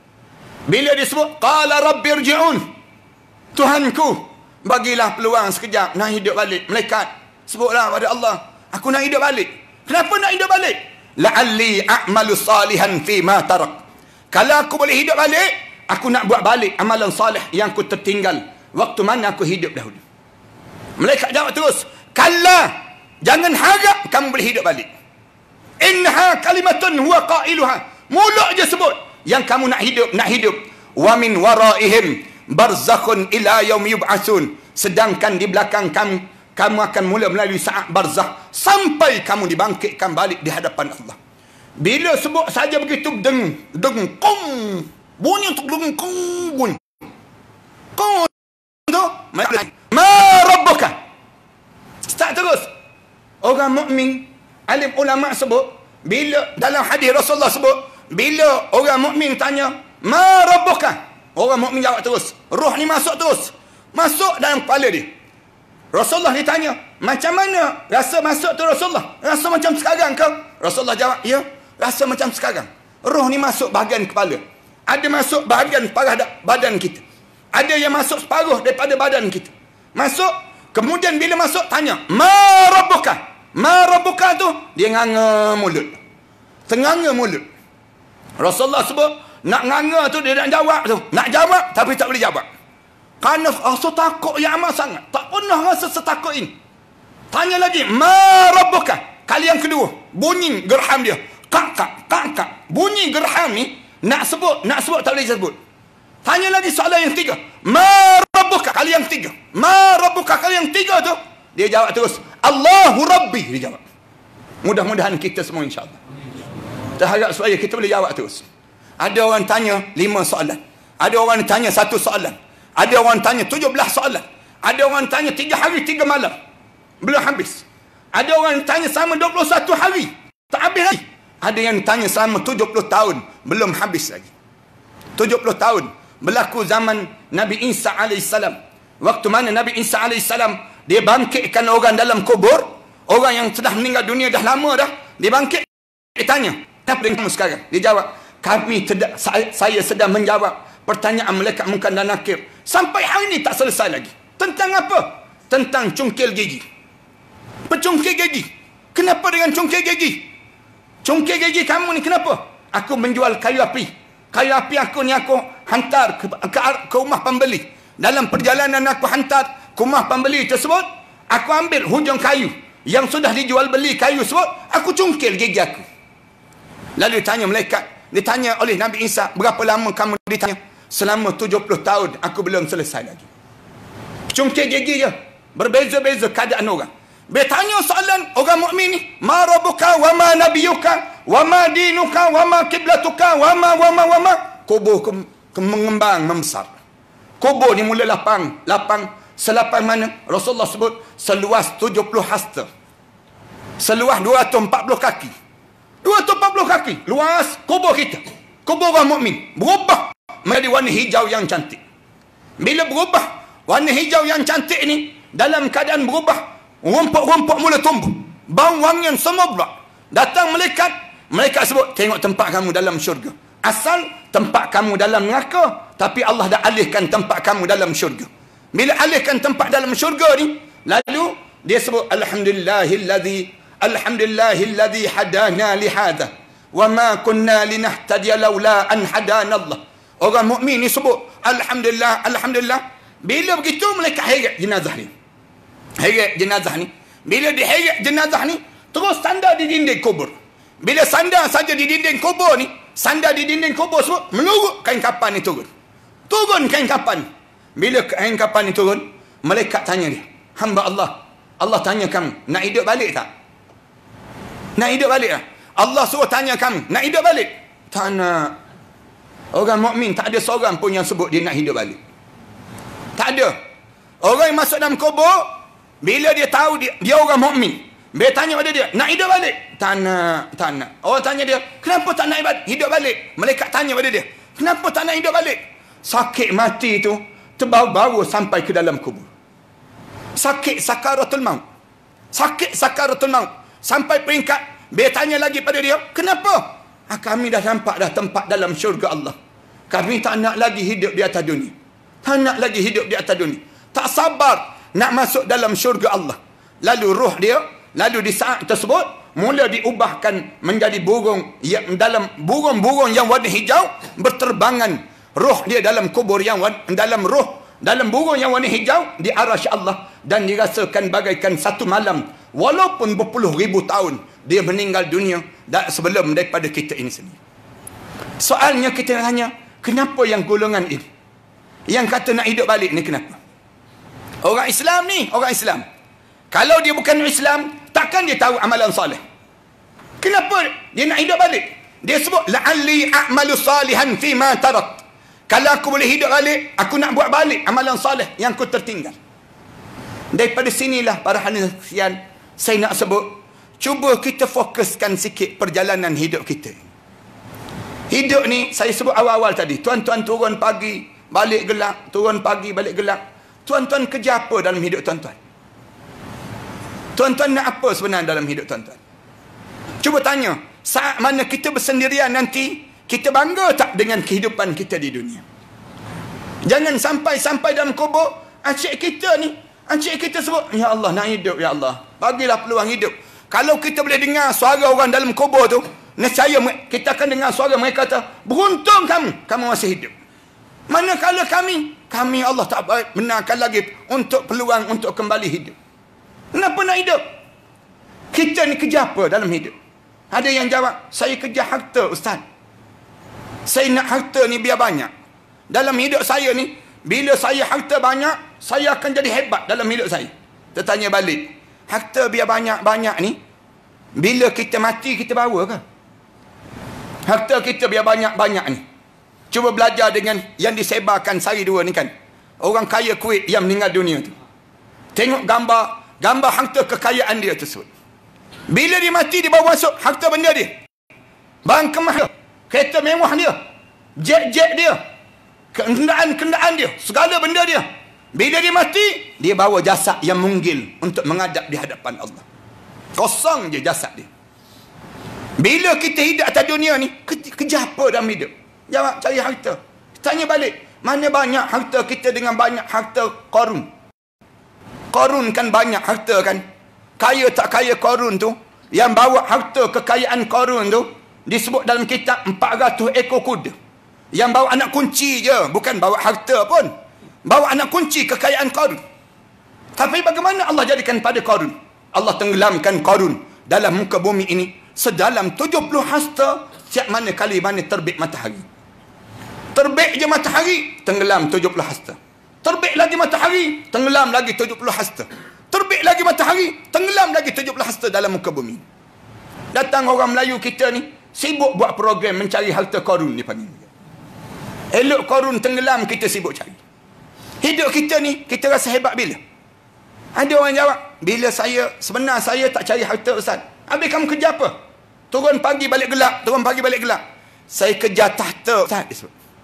Bila dia sebut qala rabbirji'un, Tuhanku, bagilah peluang sekejap nak hidup balik. Malaikat sebutlah pada Allah, aku nak hidup balik. Kenapa nak hidup balik? La'alli a'malu salihan fi ma tarak. Kalau aku boleh hidup balik, aku nak buat balik amalan salih yang aku tertinggal waktu mana aku hidup dahulu. Malaikat jawab terus, kalla, jangan harap kamu boleh hidup balik. Innaha kalimatun huwa qailuha. Mulut je sebut yang kamu nak hidup. Wa min waraihim barzakhun ila yaum yub'atsun. Sedangkan di belakang kamu akan mula melalui saat barzakh sampai kamu dibangkitkan balik di hadapan Allah. Bila sebut saja begitu deng kong, bunyi untuk deng kong bunyi. Kong tu ma rabbuka. Start terus. Orang mukmin, alim ulama sebut, bila dalam hadis Rasulullah sebut, bila orang mukmin tanya, ma rabbuka? Orang mukmin jawab terus. Roh ni masuk terus. Masuk dalam kepala dia. Rasulullah ditanya, macam mana rasa masuk tu Rasulullah? Rasa macam sekarang ke? Rasulullah jawab, ya, rasa macam sekarang. Roh ni masuk bahagian kepala. Ada masuk bahagian badan kita. Ada yang masuk separuh daripada badan kita. Masuk, kemudian bila masuk tanya, ma rabbuka? Ma rabbuka tu, dia nganga mulut. Tenganga mulut. Rasulullah sebut, nak nganga tu dia nak jawab tu. Nak jawab, tapi tak boleh jawab. Kerana rasa takut yang amat sangat. Tak pernah rasa setakut ini. Tanya lagi, ma rabbuka? Kali yang kedua, bunyi gerham dia. Kak. Bunyi gerham ni, nak sebut tak boleh sebut. Tanya lagi soalan yang ketiga, ma rabbuka? Kali yang ketiga, ma rabbuka? Kali yang ketiga tu, dia jawab terus, Allahu Rabbi, dia jawab. Mudah-mudahan kita semua insyaAllah. Kita harap supaya kita boleh jawab terus. Ada orang tanya 5 soalan. Ada orang tanya 1 soalan. Ada orang tanya 17 soalan. Ada orang tanya 3 hari 3 malam. Belum habis. Ada orang tanya selama 21 hari. Tak habis lagi. Ada yang tanya selama 70 tahun. Belum habis lagi. 70 tahun. Berlaku zaman Nabi Isa AS. Waktu mana Nabi Isa AS, dia bangkitkan orang dalam kubur. Orang yang sudah meninggal dunia dah lama dah. Dia bangkit. Dia tanya, apa dengan kamu sekarang? Dia jawab, saya sedang menjawab pertanyaan malaikat Munkar dan Nakir. Sampai hari ini tak selesai lagi. Tentang apa? Tentang cungkil gigi. Pencungkil gigi. Kenapa dengan cungkil gigi? Cungkil gigi kamu ni kenapa? Aku menjual kayu api. Kayu api aku ni aku hantar ke rumah pembeli. Dalam perjalanan aku hantar ke rumah pembeli tersebut, aku ambil hujung kayu yang sudah dijual beli kayu tersebut, aku cungkil gigi aku. Lalu ditanya malaikat, ditanya oleh Nabi Isa, berapa lama kamu ditanya? Selama 70 tahun aku belum selesai lagi. Cungkil gigi je. Berbeza-beza keadaan orang. Bertanya soalan orang mukmin ni, ma rabbuka wa ma nabiyuka wa ma dinuka wa ma kiblatuka wa ma. Kubur mengembang membesar. Kubur ni mula lapang selapang mana? Rasulullah sebut seluas 70 hasta. Seluas 240 kaki. 240 kaki luas kubur kita. Kubur orang mukmin berubah menjadi warna hijau yang cantik. Bila berubah warna hijau yang cantik ni, dalam keadaan berubah, rumput-rumput mula tumbuh, bau wangian semua pula. Datang malaikat sebut, tengok tempat kamu dalam syurga. Asal tempat kamu dalam neraka, tapi Allah dah alihkan tempat kamu dalam syurga. Bila alihkan tempat dalam syurga ni, lalu dia sebut Alhamdulillahilladzi hadana lihada wa ma kunna linahtadiya laula an hadana Allah. Orang mukmin ni sebut alhamdulillah. Bila begitu mereka heret jenazah ni. Bila diheret jenazah ni, terus sandar di dinding kubur. Bila sandar saja di dinding kubur ni, sebut meluruk kain kapan ni turun kain kapan. Bila kain kapan ni turun, malaikat tanya dia, hamba Allah tanya kamu, nak hidup balik tak? Nak hidup balik tak? Allah suruh tanya kamu, nak hidup balik? Tak nak. Orang mukmin tak ada seorang pun yang sebut dia nak hidup balik. Tak ada. Orang yang masuk dalam kubur, bila dia tahu dia orang mukmin, bila tanya pada dia, nak hidup balik? Tak nak. Orang tanya dia, kenapa tak nak hidup balik? Malaikat tanya pada dia, kenapa tak nak hidup balik? Sakit mati tu terbawa-bawa sampai ke dalam kubur. Sakit sakaratul maut. Sampai peringkat, bila tanya lagi pada dia, kenapa? Kami dah nampak dah tempat dalam syurga Allah. Kami tak nak lagi hidup di atas dunia. Tak sabar nak masuk dalam syurga Allah. Lalu roh dia, di saat tersebut, mula diubahkan menjadi burung yang warna hijau, berterbangan roh dia dalam kubur yang dalam burung yang warna hijau di arasy Allah. dan dirasakan bagaikan satu malam, walaupun berpuluh ribu tahun dia meninggal dunia sebelum daripada kita ini sendiri. Soalnya kita tanya, kenapa yang golongan ini yang kata nak hidup balik ni kenapa? Orang Islam ni, orang Islam, kalau dia bukan Islam, takkan dia tahu amalan soleh. Kenapa dia nak hidup balik? Dia sebut la'alli a'malu salihan fima tarak. Kalau aku boleh hidup balik, aku nak buat balik amalan soleh yang aku tertinggal. Daripada sinilah para hadirin sekalian, saya nak sebut, cuba kita fokuskan sikit perjalanan hidup kita. Hidup ni saya sebut awal-awal tadi, tuan-tuan turun pagi balik gelap, turun pagi balik gelap. Tuan-tuan kerja apa dalam hidup tuan-tuan? Tuan-tuan nak apa sebenarnya dalam hidup tuan-tuan? Cuba tanya, saat mana kita bersendirian nanti, kita bangga tak dengan kehidupan kita di dunia? Jangan sampai dalam kubur, asyik kita ni, asyik kita sebut, ya Allah nak hidup, ya Allah, bagilah peluang hidup. Kalau kita boleh dengar suara orang dalam kubur tu, nescaya kita akan dengar suara mereka kata, beruntung kamu masih hidup. Manakala kami Allah tak benarkan lagi untuk peluang untuk kembali hidup. Kenapa nak hidup? Kita ni kerja apa dalam hidup? Ada yang jawab, saya kerja harta Ustaz. Saya nak harta ni biar banyak. Dalam hidup saya ni, bila saya harta banyak, saya akan jadi hebat dalam hidup saya. Tertanya balik, harta biar banyak-banyak ni, bila kita mati kita bawa ke? Harta kita biar banyak-banyak ni, cuba belajar dengan yang disebarkan sehari dua ni kan, orang kaya Kuwait yang meninggal dunia tu. Tengok gambar harta kekayaan dia tersebut. Bila dia mati, dia bawa masuk harta benda dia, barang kemah dia, kereta mewah dia, jet dia, kenderaan dia, segala benda dia. Bila dia mati, dia bawa jasad yang munggil untuk menghadap di hadapan Allah. Kosong je jasad dia. Bila kita hidup atas dunia ni, kerja apa dalam hidup? Jawab, cari harta. Tanya balik, mana banyak harta kita dengan banyak harta Qarun? Qarun kan banyak harta kan? Kaya tak kaya Qarun tu, yang bawa harta kekayaan Qarun tu, disebut dalam kitab 400 ekor kuda. Yang bawa anak kunci je, bukan bawa harta pun. Bawa anak kunci kekayaan Qarun. Tapi bagaimana Allah jadikan pada Qarun? Allah tenggelamkan Qarun dalam muka bumi ini sedalam 70 hasta setiap mana kali mana terbit matahari. Terbit je matahari, tenggelam 70 hasta. Terbit lagi matahari, tenggelam lagi 70 hasta. Terbit lagi matahari, tenggelam lagi 70 hasta dalam muka bumi. Datang orang Melayu kita ni, sibuk buat program mencari harta Qarun ni panggil. Elok Qarun tenggelam, kita sibuk cari. Hidup kita ni, kita rasa hebat bila? Ada orang jawab, bila sebenarnya saya tak cari harta Ustaz. Habis kamu kerja apa? Turun pagi balik gelap, turun pagi balik gelap. Saya kerja tahta Ustaz.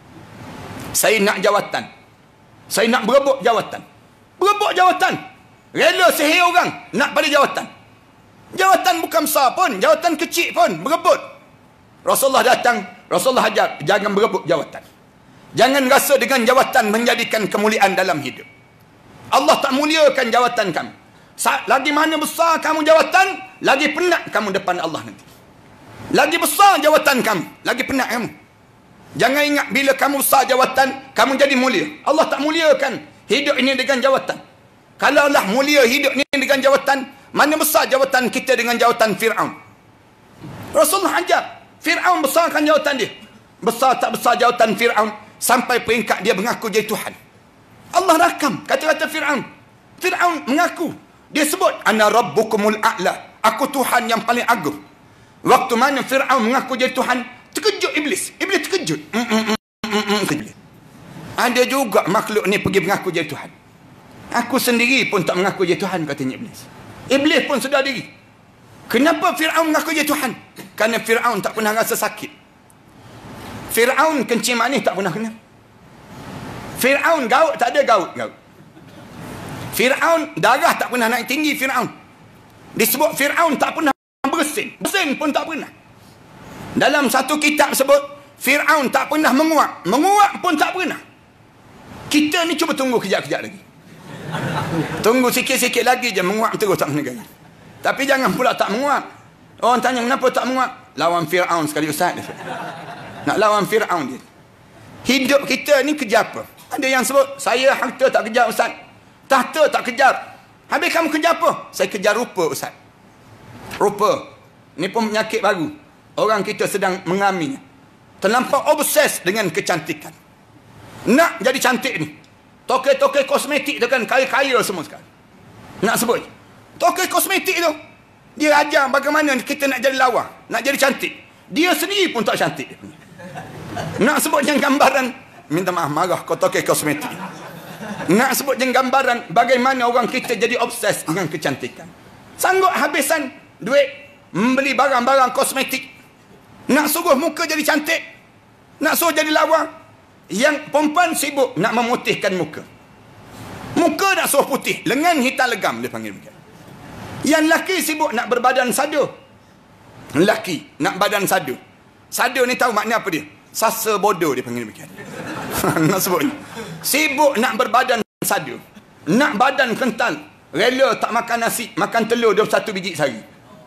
Saya nak jawatan. Saya nak berebut jawatan. Berebut jawatan. Rela sihir orang nak pada jawatan. Jawatan bukan besar pun, jawatan kecil pun, berebut. Rasulullah datang, Rasulullah ajar, jangan berebut jawatan. Jangan rasa dengan jawatan menjadikan kemuliaan dalam hidup. Allah tak muliakan jawatan kamu. Lagi mana besar kamu jawatan, lagi penat kamu depan Allah nanti. Lagi besar jawatan kamu, lagi penat kamu. Jangan ingat bila kamu besar jawatan, kamu jadi mulia. Allah tak muliakan hidup ini dengan jawatan. Kalau Allah mulia hidup ini dengan jawatan, mana besar jawatan kita dengan jawatan Fir'aun? Rasulullah ajar, Fir'aun besarkan jawatan dia. Besar tak besar jawatan Fir'aun, sampai peringkat dia mengaku jadi Tuhan. Allah rakam kata-kata Fir'aun. Fir'aun mengaku, dia sebut, Ana Rabbukumul A'la, aku Tuhan yang paling agung. Waktu mana Fir'aun mengaku jadi Tuhan, terkejut Iblis. Iblis terkejut. Ada juga makhluk ni pergi mengaku jadi Tuhan. Aku sendiri pun tak mengaku jadi Tuhan, katanya Iblis. Iblis pun sedar diri. Kenapa Fir'aun mengaku jadi Tuhan? Kerana Fir'aun tak pernah rasa sakit. Fir'aun kencing manis tak pernah kena. Fir'aun gaut tak ada gaut. Fir'aun darah tak pernah naik tinggi. Fir'aun disebut Fir'aun tak pernah bersin. Bersin pun tak pernah. Dalam satu kitab sebut Fir'aun tak pernah menguap. Menguap pun tak pernah. Kita ni cuba tunggu kejap-kejap lagi. Tunggu sikit-sikit lagi je, menguap terus tak menegak. Tapi jangan pula tak menguap. Orang tanya kenapa tak menguap? Lawan Fir'aun sekali Ustaz. Nak lawan Fir'aun dia. Hidup kita ni kerja apa? Ada yang sebut, saya harta tak kejar Ustaz. Tahta tak kejar. Habis kamu kejar apa? Saya kejar rupa, Ustaz. Rupa. Ni pun penyakit baru. Orang kita sedang mengalaminya. Terlampau obses dengan kecantikan. Nak jadi cantik ni. Toke-toke kosmetik tu kan kaya-kaya semua sekarang. Nak sebut. Toke kosmetik tu. Dia ajar bagaimana kita nak jadi lawa. Nak jadi cantik. Dia sendiri pun tak cantik. Nak sebut yang gambaran. Minta maaf, marah kau toke kosmetik. Nak sebut yang gambaran bagaimana orang kita jadi obses dengan kecantikan. Sanggup habisan duit membeli barang-barang kosmetik. Nak suruh muka jadi cantik. Nak suruh jadi lawa. Yang perempuan sibuk nak memutihkan muka. Muka nak suruh putih. Lengan hitam legam dia panggil begitu. Yang lelaki sibuk nak berbadan sadu. Lelaki nak badan sadu. Sadu ni tahu makna apa dia? Sasa bodoh dia panggil begitu. Nak sebut. Sibuk nak berbadan sadu. Nak badan kental. Rela tak makan nasi, makan telur 21 biji sehari.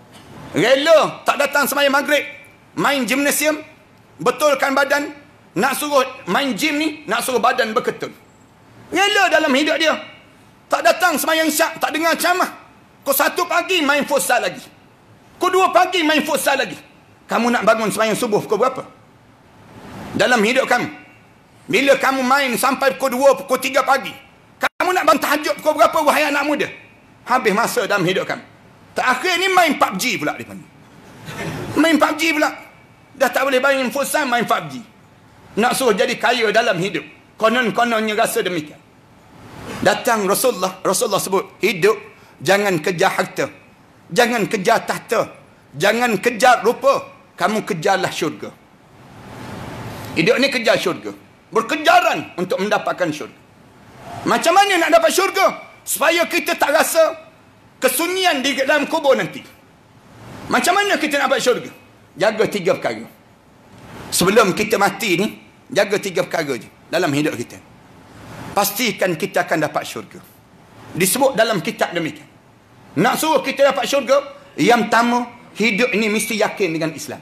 Rela tak datang sembahyang maghrib, main gimnasium, betulkan badan. Nak suruh main gym ni, nak suruh badan berketul. Rela dalam hidup dia. Tak datang sembahyang isyak, tak dengar ceramah. Kau 1 pagi main futsal lagi. Kau 2 pagi main futsal lagi. Kamu nak bangun sembahyang subuh pukul berapa? Dalam hidup kamu. Bila kamu main sampai pukul 2, pukul 3 pagi. Kamu nak bangun tahajud pukul berapa, wahai anak muda? Habis masa dalam hidup kamu. Terakhir ni main PUBG pula dia panggil. Main PUBG pula. Dah tak boleh main futsal, main PUBG. Nak suruh jadi kaya dalam hidup. Konon-kononnya rasa demikian. Datang Rasulullah. Rasulullah sebut, hidup jangan kejar harta. Jangan kejar tahta. Jangan kejar rupa. Kamu kejarlah syurga. Hidup ni kejar syurga. Berkejaran untuk mendapatkan syurga. Macam mana nak dapat syurga? Supaya kita tak rasa kesunyian di dalam kubur nanti. Macam mana kita nak dapat syurga? Jaga 3 perkara. Sebelum kita mati ni, jaga 3 perkara je dalam hidup kita. Pastikan kita akan dapat syurga. Disebut dalam kitab demikian. Nak suruh kita dapat syurga, yang pertama, hidup ini mesti yakin dengan Islam.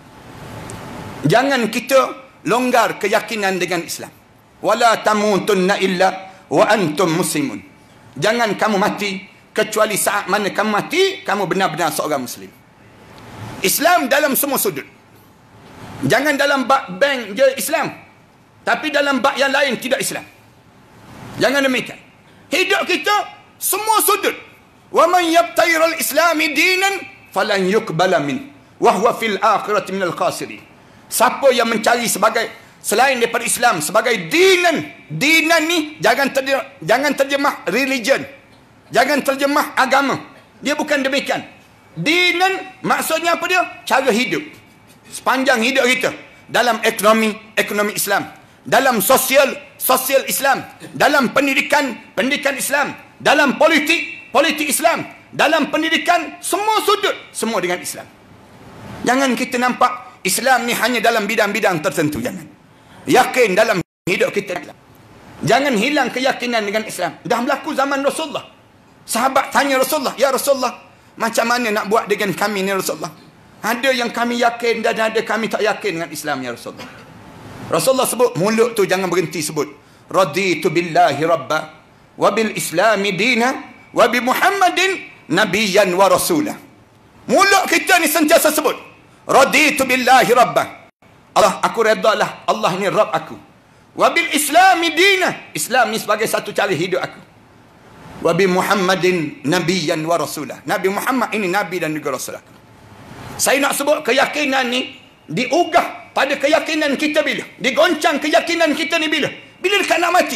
Jangan kita longgar keyakinan dengan Islam. Wala tamutunna illa wa antum muslimun. Jangan kamu mati kecuali saat mana kamu mati, kamu benar-benar seorang muslim. Islam dalam semua sudut. Jangan dalam bab bank je Islam, tapi dalam bab yang lain tidak Islam. Jangan demikian. Hidup kita semua sudut. Wa man yabtaghi al-islami dinan falan yuqbala min wa huwa fil akhirati minal khasirin. Siapa yang mencari sebagai selain daripada Islam sebagai dinan. Dinan ni jangan terjemah religion. Jangan terjemah agama. Dia bukan demikian. Dinan maksudnya apa dia? Cara hidup. Sepanjang hidup kita. Dalam ekonomi Islam. Dalam sosial Islam. Dalam pendidikan Islam. Dalam politik Islam. Dalam pendidikan, semua sudut, semua dengan Islam. Jangan kita nampak Islam ni hanya dalam bidang-bidang tertentu. Jangan. Yakin dalam hidup kita. Jangan hilang keyakinan dengan Islam. Dah berlaku zaman Rasulullah. Sahabat tanya Rasulullah, ya Rasulullah, macam mana nak buat dengan kami ni Rasulullah? Ada yang kami yakin dan ada kami tak yakin dengan Islam ya Rasulullah. Rasulullah sebut, mulut tu jangan berhenti sebut. Raditu billahi rabba wa bil islami dina wa bi Muhammadin nabiyyan wa rasulah. Mulut kita ni sentiasa sebut, raditu billahi rabba. Allah, aku redalah Allah ni Rabb aku. Wa bil islami dina. Islam ni sebagai satu cara hidup aku. Wa bi Muhammadin nabiyyan wa rasulah. Nabi Muhammad ini nabi dan juga rasul aku. Saya nak sebut keyakinan ni diugah pada keyakinan kita bila? Digoncang keyakinan kita ni bila? Bila dekat nak mati.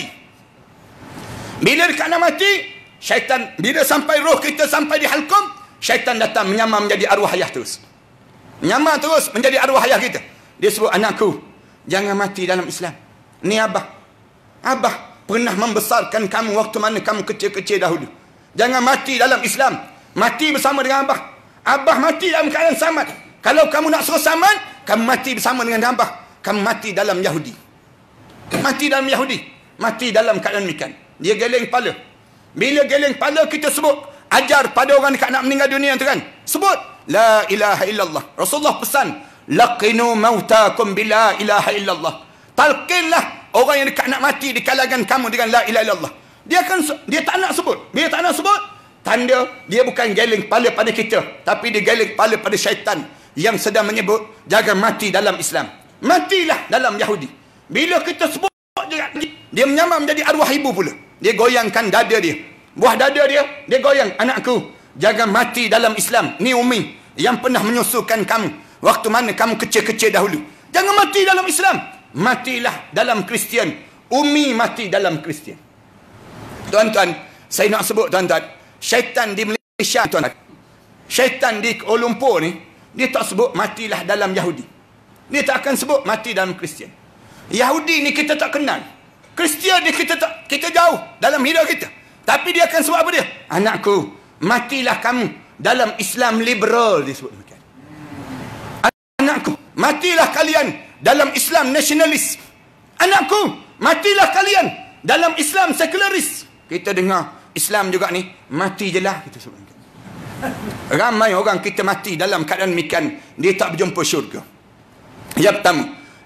Bila dekat nak mati, syaitan, bila sampai roh kita sampai di halqum, syaitan datang menyamar menjadi arwah hayah terus. Menyamar terus menjadi arwah hayah kita. Dia sebut, anakku, jangan mati dalam Islam. Ni Abah. Abah pernah membesarkan kamu waktu mana kamu kecil-kecil dahulu. Jangan mati dalam Islam. Mati bersama dengan Abah. Abah mati dalam keadaan samad. Kalau kamu nak suruh samad, kamu mati bersama dengan Abah. Kamu mati dalam Yahudi. Mati dalam Yahudi. Mati dalam keadaan demikian. Dia geleng kepala. Bila geleng kepala, kita sebut, ajar pada orang dekat nak meninggal dunia tu kan. Sebut, la ilaha illallah. Rasulullah pesan, laqinu mautakum bila ilaha illallah. Talqinlah orang yang dekat nak mati di kalangan kamu dengan la ilaha illallah. Dia tak nak sebut. Bila tak nak sebut, tanda dia bukan geleng kepala pada kita, tapi dia geleng kepala pada syaitan yang sedang menyebut jangan mati dalam Islam. Matilah dalam Yahudi. Bila kita sebut dia menyamar menjadi arwah ibu pula. Dia goyangkan dada dia. Buah dada dia, dia goyang. Anakku, jangan mati dalam Islam. Ni Umi yang pernah menyusukan kamu waktu mana kamu kecil-kecil dahulu. Jangan mati dalam Islam. Matilah dalam Kristian. Umi mati dalam Kristian. Tuan-tuan, saya nak sebut tuan-tuan, syaitan di Malaysia, tuan-tuan, syaitan di Kuala Lumpur ni, dia tak sebut matilah dalam Yahudi. Dia tak akan sebut mati dalam Kristian. Yahudi ni kita tak kenal. Kristian ni kita jauh dalam hidup kita. Tapi dia akan sebut apa dia? Anakku, matilah kamu dalam Islam liberal, dia sebut demikian. Anakku, matilah kalian dalam Islam nasionalis. Anakku, matilah kalian dalam Islam sekularis. Kita dengar Islam juga ni, mati je lah, kita sebut. Ramai orang kita mati dalam keadaan demikian, dia tak berjumpa syurga. Yang pertama.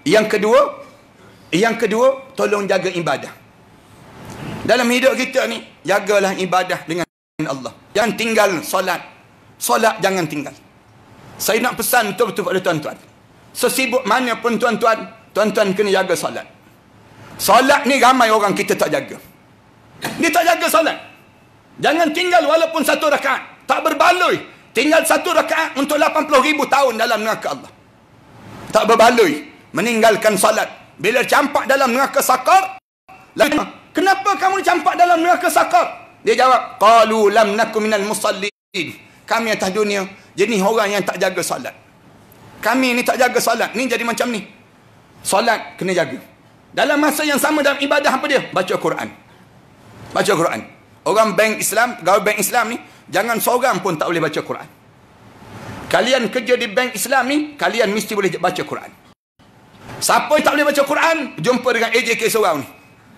Yang kedua, tolong jaga ibadah. Dalam hidup kita ni, jagalah ibadah dengan Allah. Jangan tinggal solat. Solat jangan tinggal. Saya nak pesan betul-betul pada tuan-tuan. Sesibuk mana pun tuan-tuan, tuan-tuan kena jaga solat. Solat ni ramai orang kita tak jaga. Dia tak jaga solat. Jangan tinggal walaupun satu rakaat. Tak berbaloi. Tinggal satu rakaat untuk 80,000 tahun dalam neraka Allah. Tak berbaloi. Meninggalkan solat. Bila campak dalam neraka sakar, kenapa kamu campak dalam neraka sakar? Dia jawab, qalu lam nakum minal musallin. Kami atas dunia jenis orang yang tak jaga solat. Kami ni tak jaga solat. Ni jadi macam ni. Solat kena jaga. Dalam masa yang sama dalam ibadah apa dia? Baca Quran. Baca Quran. Orang bank Islam, pegawai bank Islam ni, jangan seorang pun tak boleh baca Quran. Kalian kerja di bank Islam ni, kalian mesti boleh baca Quran. Siapa yang tak boleh baca Quran, jumpa dengan AJK Surau ni.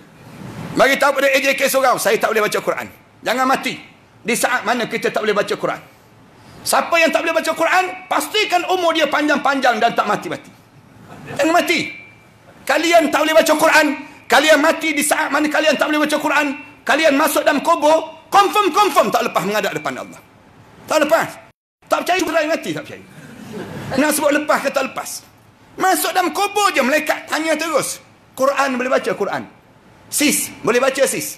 Bagi tahu pada AJK Surau, saya tak boleh baca Quran. Jangan mati di saat mana kita tak boleh baca Quran. Siapa yang tak boleh baca Quran, pastikan umur dia panjang-panjang dan tak mati-mati. Jangan mati. Kalian tak boleh baca Quran, kalian mati di saat mana kalian tak boleh baca Quran, kalian masuk dalam kubur, confirm tak lepas menghadap depan Allah. Tak lepas. Tak percaya berai mati, tak percaya. Nak sebut lepas ke tak lepas. Masuk dalam kubur je, malaikat tanya terus. Quran boleh baca Quran? Sis, boleh baca sis?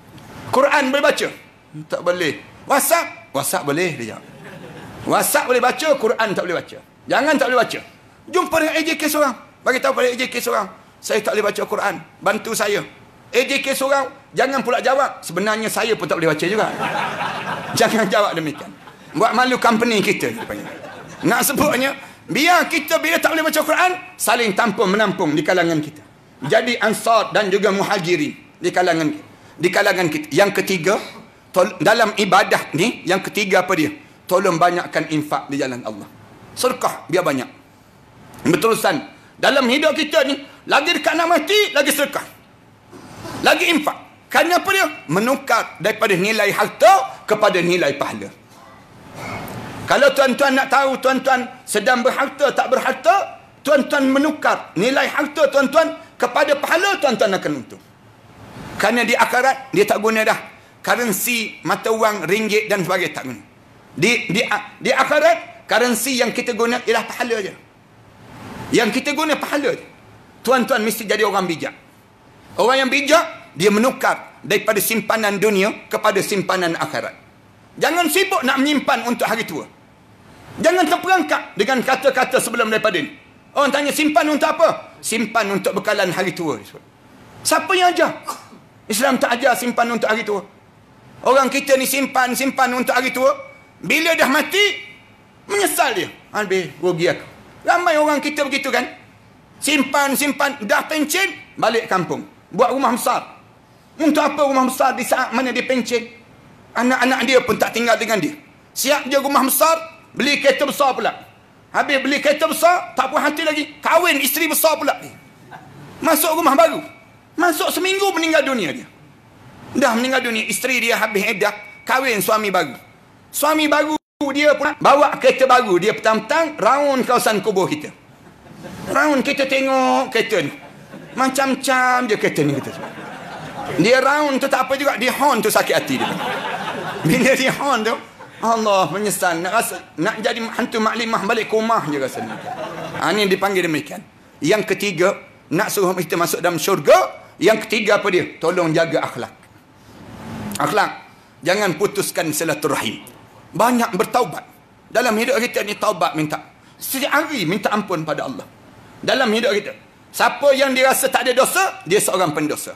Quran boleh baca? Tak boleh. WhatsApp boleh, dia jawab. WhatsApp boleh baca, Quran tak boleh baca. Jangan tak boleh baca. Jumpa dengan AJK seorang. Bagi tahu pada AJK seorang, saya tak boleh baca Quran, bantu saya. AJK seorang, jangan pula jawab, sebenarnya saya pun tak boleh baca juga. Jangan jawab demikian. Buat malu company kita. Nak sebutnya, biar kita bila tak boleh baca Quran, saling tampung menampung di kalangan kita. Jadi ansar dan juga muhajirin di kalangan kita. Yang ketiga, dalam ibadah ni, yang ketiga apa dia? Tolong banyakkan infak di jalan Allah. Sedekah biar banyak. Berterusan. Dalam hidup kita ni, lagi dekat nak mati, lagi sedekah. Lagi infak. Kerana apa dia? Menukar daripada nilai harta kepada nilai pahala. Kalau tuan-tuan nak tahu tuan-tuan sedang berharta tak berharta, tuan-tuan menukar nilai harta tuan-tuan kepada pahala, tuan-tuan akan untung. Kerana di akhirat dia tak guna dah currency mata wang ringgit dan sebagainya, tak guna. Di akhirat currency yang kita guna ialah pahala je. Yang kita guna pahala je. Tuan-tuan mesti jadi orang bijak. Orang yang bijak, dia menukar daripada simpanan dunia kepada simpanan akhirat. Jangan sibuk nak menyimpan untuk hari tua. Jangan terperangkap dengan kata-kata sebelum daripada ini. Orang tanya, simpan untuk apa? Simpan untuk bekalan hari tua. Siapa yang ajar? Islam tak ajar simpan untuk hari tua. Orang kita ni simpan untuk hari tua. Bila dah mati, menyesal dia. Habis, rugi aku. Ramai orang kita begitu kan? Simpan, dah pencen, balik kampung. Buat rumah besar. Untuk apa rumah besar di saat mana dia pencen? Anak-anak dia pun tak tinggal dengan dia. Siap je rumah besar, beli kereta besar pula. Habis beli kereta besar, tak puas hati lagi. Kahwin isteri besar pula. Masuk rumah baru. Masuk seminggu meninggal dunia dia. Dah meninggal dunia, isteri dia habis iddah, kahwin suami baru. Suami baru dia pula bawa kereta baru. Dia petang-petang round kawasan kubur kita. Round kita tengok kereta ni. Macam-macam je kereta ni kita. Dia round tu tak apa juga, dia horn tu sakit hati dia. Bila dia on tu, Allah menyesal. Nak jadi hantu maklimah balik ke rumah je rasanya. Ini dipanggil demikian. Yang ketiga, nak suruh kita masuk dalam syurga. Yang ketiga apa dia? Tolong jaga akhlak. Akhlak. Jangan putuskan silaturahim. Banyak bertaubat. Dalam hidup kita ni taubat minta. Setiap hari minta ampun pada Allah. Dalam hidup kita. Siapa yang dirasa tak ada dosa, dia seorang pendosa.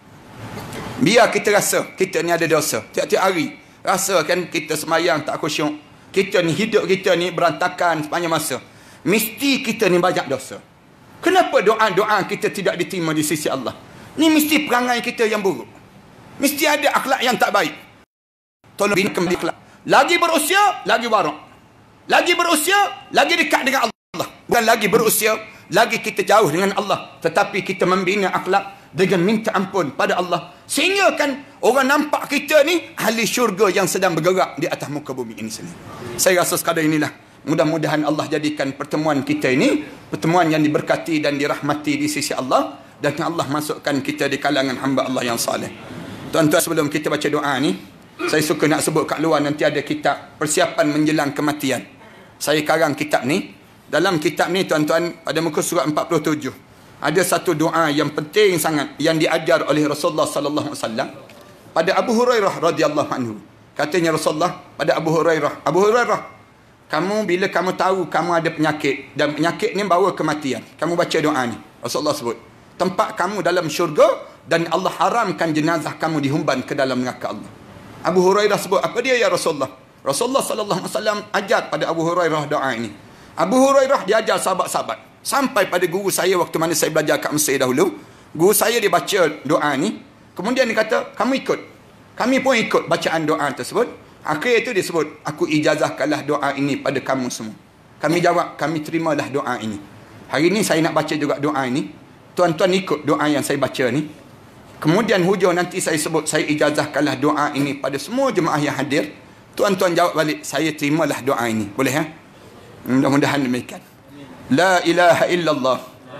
Biar kita rasa kita ni ada dosa. Tiap-tiap hari. Rasa kan kita semayang tak khusyuk. Kita ni hidup kita ni berantakan sepanjang masa. Mesti kita ni banyak dosa. Kenapa doa-doa kita tidak diterima di sisi Allah? Ni mesti perangai kita yang buruk. Mesti ada akhlak yang tak baik. Tolong bina kembali akhlak. Lagi berusia, lagi warak. Lagi berusia, lagi dekat dengan Allah. Bukan lagi berusia, lagi kita jauh dengan Allah. Tetapi kita membina akhlak dengan minta ampun pada Allah. Sehingga kan orang nampak kita ni ahli syurga yang sedang bergerak di atas muka bumi ini sendiri. Saya rasa sekadar inilah. Mudah-mudahan Allah jadikan pertemuan kita ini pertemuan yang diberkati dan dirahmati di sisi Allah. Dan Allah masukkan kita di kalangan hamba Allah yang saleh. Tuan-tuan, sebelum kita baca doa ni, saya suka nak sebut kat luar nanti ada kitab persiapan menjelang kematian. Saya karang kitab ni. Dalam kitab ni tuan-tuan, pada muka surat 47, ada satu doa yang penting sangat yang diajar oleh Rasulullah sallallahu alaihi wasallam pada Abu Hurairah radhiyallahu anhu. Katanya Rasulullah pada Abu Hurairah, Abu Hurairah, kamu bila kamu tahu kamu ada penyakit dan penyakit ni bawa kematian, kamu baca doa ni. Rasulullah sebut, tempat kamu dalam syurga dan Allah haramkan jenazah kamu dihumban ke dalam neraka Allah. Abu Hurairah sebut, apa dia ya Rasulullah? Rasulullah sallallahu alaihi wasallam ajar pada Abu Hurairah doa ini. Abu Hurairah diajar sahabat-sahabat. Sampai pada guru saya waktu mana saya belajar kat Mesir dahulu. Guru saya dia baca doa ni. Kemudian dia kata, kamu ikut. Kami pun ikut bacaan doa tersebut. Akhir itu dia sebut, aku ijazahkanlah doa ini pada kamu semua. Kami jawab, kami terimalah doa ini. Hari ini saya nak baca juga doa ini. Tuan-tuan ikut doa yang saya baca ni. Kemudian hujung nanti saya sebut, saya ijazahkanlah doa ini pada semua jemaah yang hadir. Tuan-tuan jawab balik, saya terimalah doa ini. Boleh ya? Mudah-mudahan demikian. La ilaha illallah.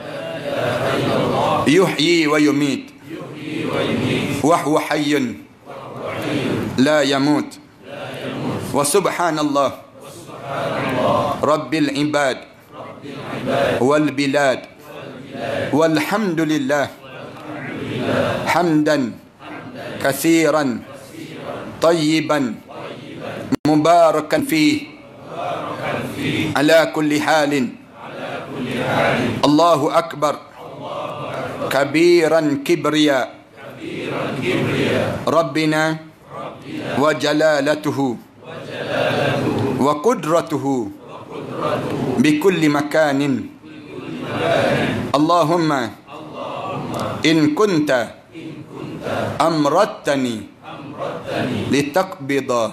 Yuhyi wa yumit. Wa huwa hayyun. La yamut. Wa subhanallah. Rabbil ibad. Wal bilad. Walhamdulillah hamdan kathiran tayyiban mubarakan fih ala kulli halin. Allahu akbar kabiran kibriya Rabbina wa jalalatuhu wa qudratuhu bikulli makanin. Allahumma in kunta amrattani litaqbida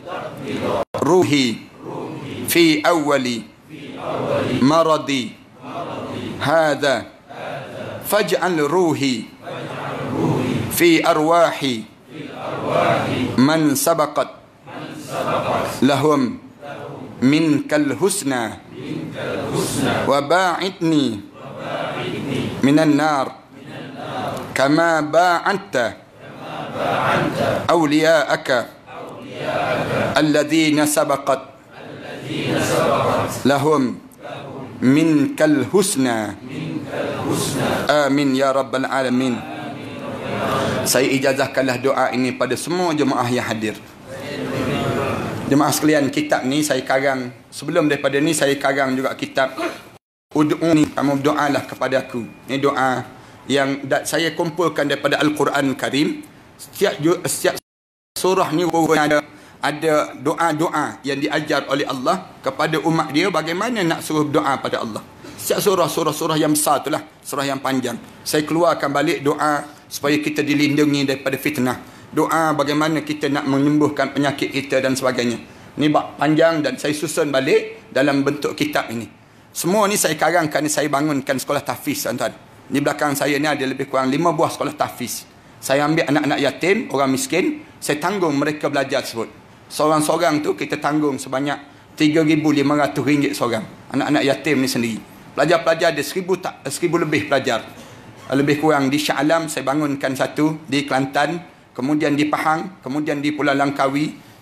ruhi fi awwali maradi hadha faj'al ruhi fi arwahi man sabaqat lahum minkal husna wa ba'idni minan nar kama ba'adta awliya'aka alladhina sabaqat lahum minkal husna. Amin ya rabbal alamin. Saya ijazahkanlah doa ini pada semua jemaah yang hadir. Jemaah sekalian, kitab ni saya karang. Sebelum daripada ni saya karang juga kitab Ud'uni, kamu berdoalah kepada aku. Ini doa yang saya kumpulkan daripada Al-Quran Karim. Setiap surah ni ada doa-doa yang diajar oleh Allah kepada umat dia bagaimana nak suruh berdoa pada Allah. Setiap surah yang besar itulah, surah yang panjang. Saya keluarkan balik doa supaya kita dilindungi daripada fitnah. Doa bagaimana kita nak menyembuhkan penyakit kita dan sebagainya. Ni bab panjang dan saya susun balik dalam bentuk kitab ini. Semua ni saya karangkan, saya bangunkan sekolah tahfiz, tuan-tuan. Di belakang saya ni ada lebih kurang 5 buah sekolah tahfiz. Saya ambil anak-anak yatim, orang miskin, saya tanggung mereka belajar tersebut. Seorang-seorang tu kita tanggung sebanyak RM3,500 seorang. Anak-anak yatim ni sendiri. Pelajar-pelajar ada 1,000 lebih pelajar. Lebih kurang di Shah Alam saya bangunkan satu, di Kelantan, kemudian di Pahang, kemudian di Pulau Langkawi,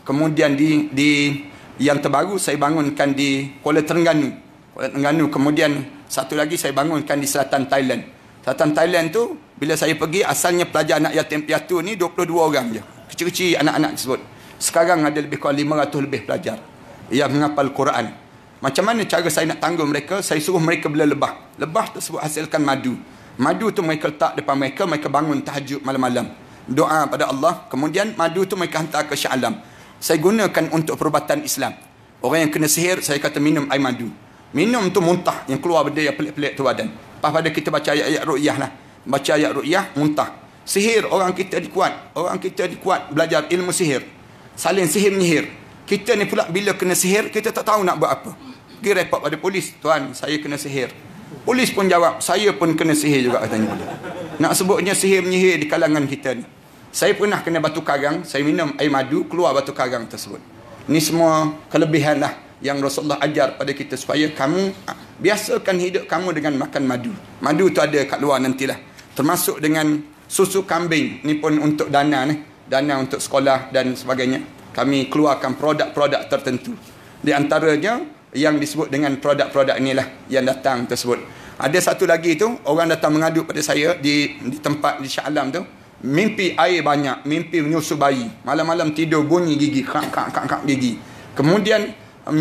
Kemudian di yang terbaru saya bangunkan di Kuala Terengganu. Kemudian satu lagi saya bangunkan di selatan Thailand. Selatan Thailand tu bila saya pergi, asalnya pelajar anak yatim piatu ni 22 orang je. Kecil-kecil anak-anak tersebut. Sekarang ada lebih kurang 500 lebih pelajar yang menghafal Quran. Macam mana cara saya nak tanggung mereka? Saya suruh mereka bela lebah. Lebah tersebut hasilkan madu. Madu tu mereka letak depan mereka, mereka bangun tahajud malam-malam. Doa pada Allah. Kemudian madu tu mereka hantar ke Shah Alam. Saya gunakan untuk perubatan Islam. Orang yang kena sihir, saya kata minum air madu. Minum tu muntah, yang keluar benda yang pelik-pelik tu badan. Lepas pada kita baca ayat-ayat ru'yah lah. Baca ayat ru'yah, muntah. Sihir, orang kita dikuat. Orang kita dikuat belajar ilmu sihir. Saling sihir menyihir. Kita ni pula bila kena sihir, kita tak tahu nak buat apa. Pergi report pada polis. Tuan, saya kena sihir. Polis pun jawab, saya pun kena sihir juga katanya. Nak sebutnya sihir menyihir di kalangan kita ni. Saya pernah kena batu karang, saya minum air madu, keluar batu karang tersebut. Ini semua kelebihan lah yang Rasulullah ajar pada kita supaya kamu biasakan hidup kamu dengan makan madu. Madu tu ada kat luar nantilah. Termasuk dengan susu kambing. Ni pun untuk dana ni. Dana untuk sekolah dan sebagainya. Kami keluarkan produk-produk tertentu. Di antaranya yang disebut dengan produk-produk inilah yang datang tersebut. Ada satu lagi tu, orang datang mengadu pada saya di tempat di Shah Alam tu. Mimpi air banyak, mimpi menyusu bayi. Malam-malam tidur bunyi gigi, kak gigi. Kemudian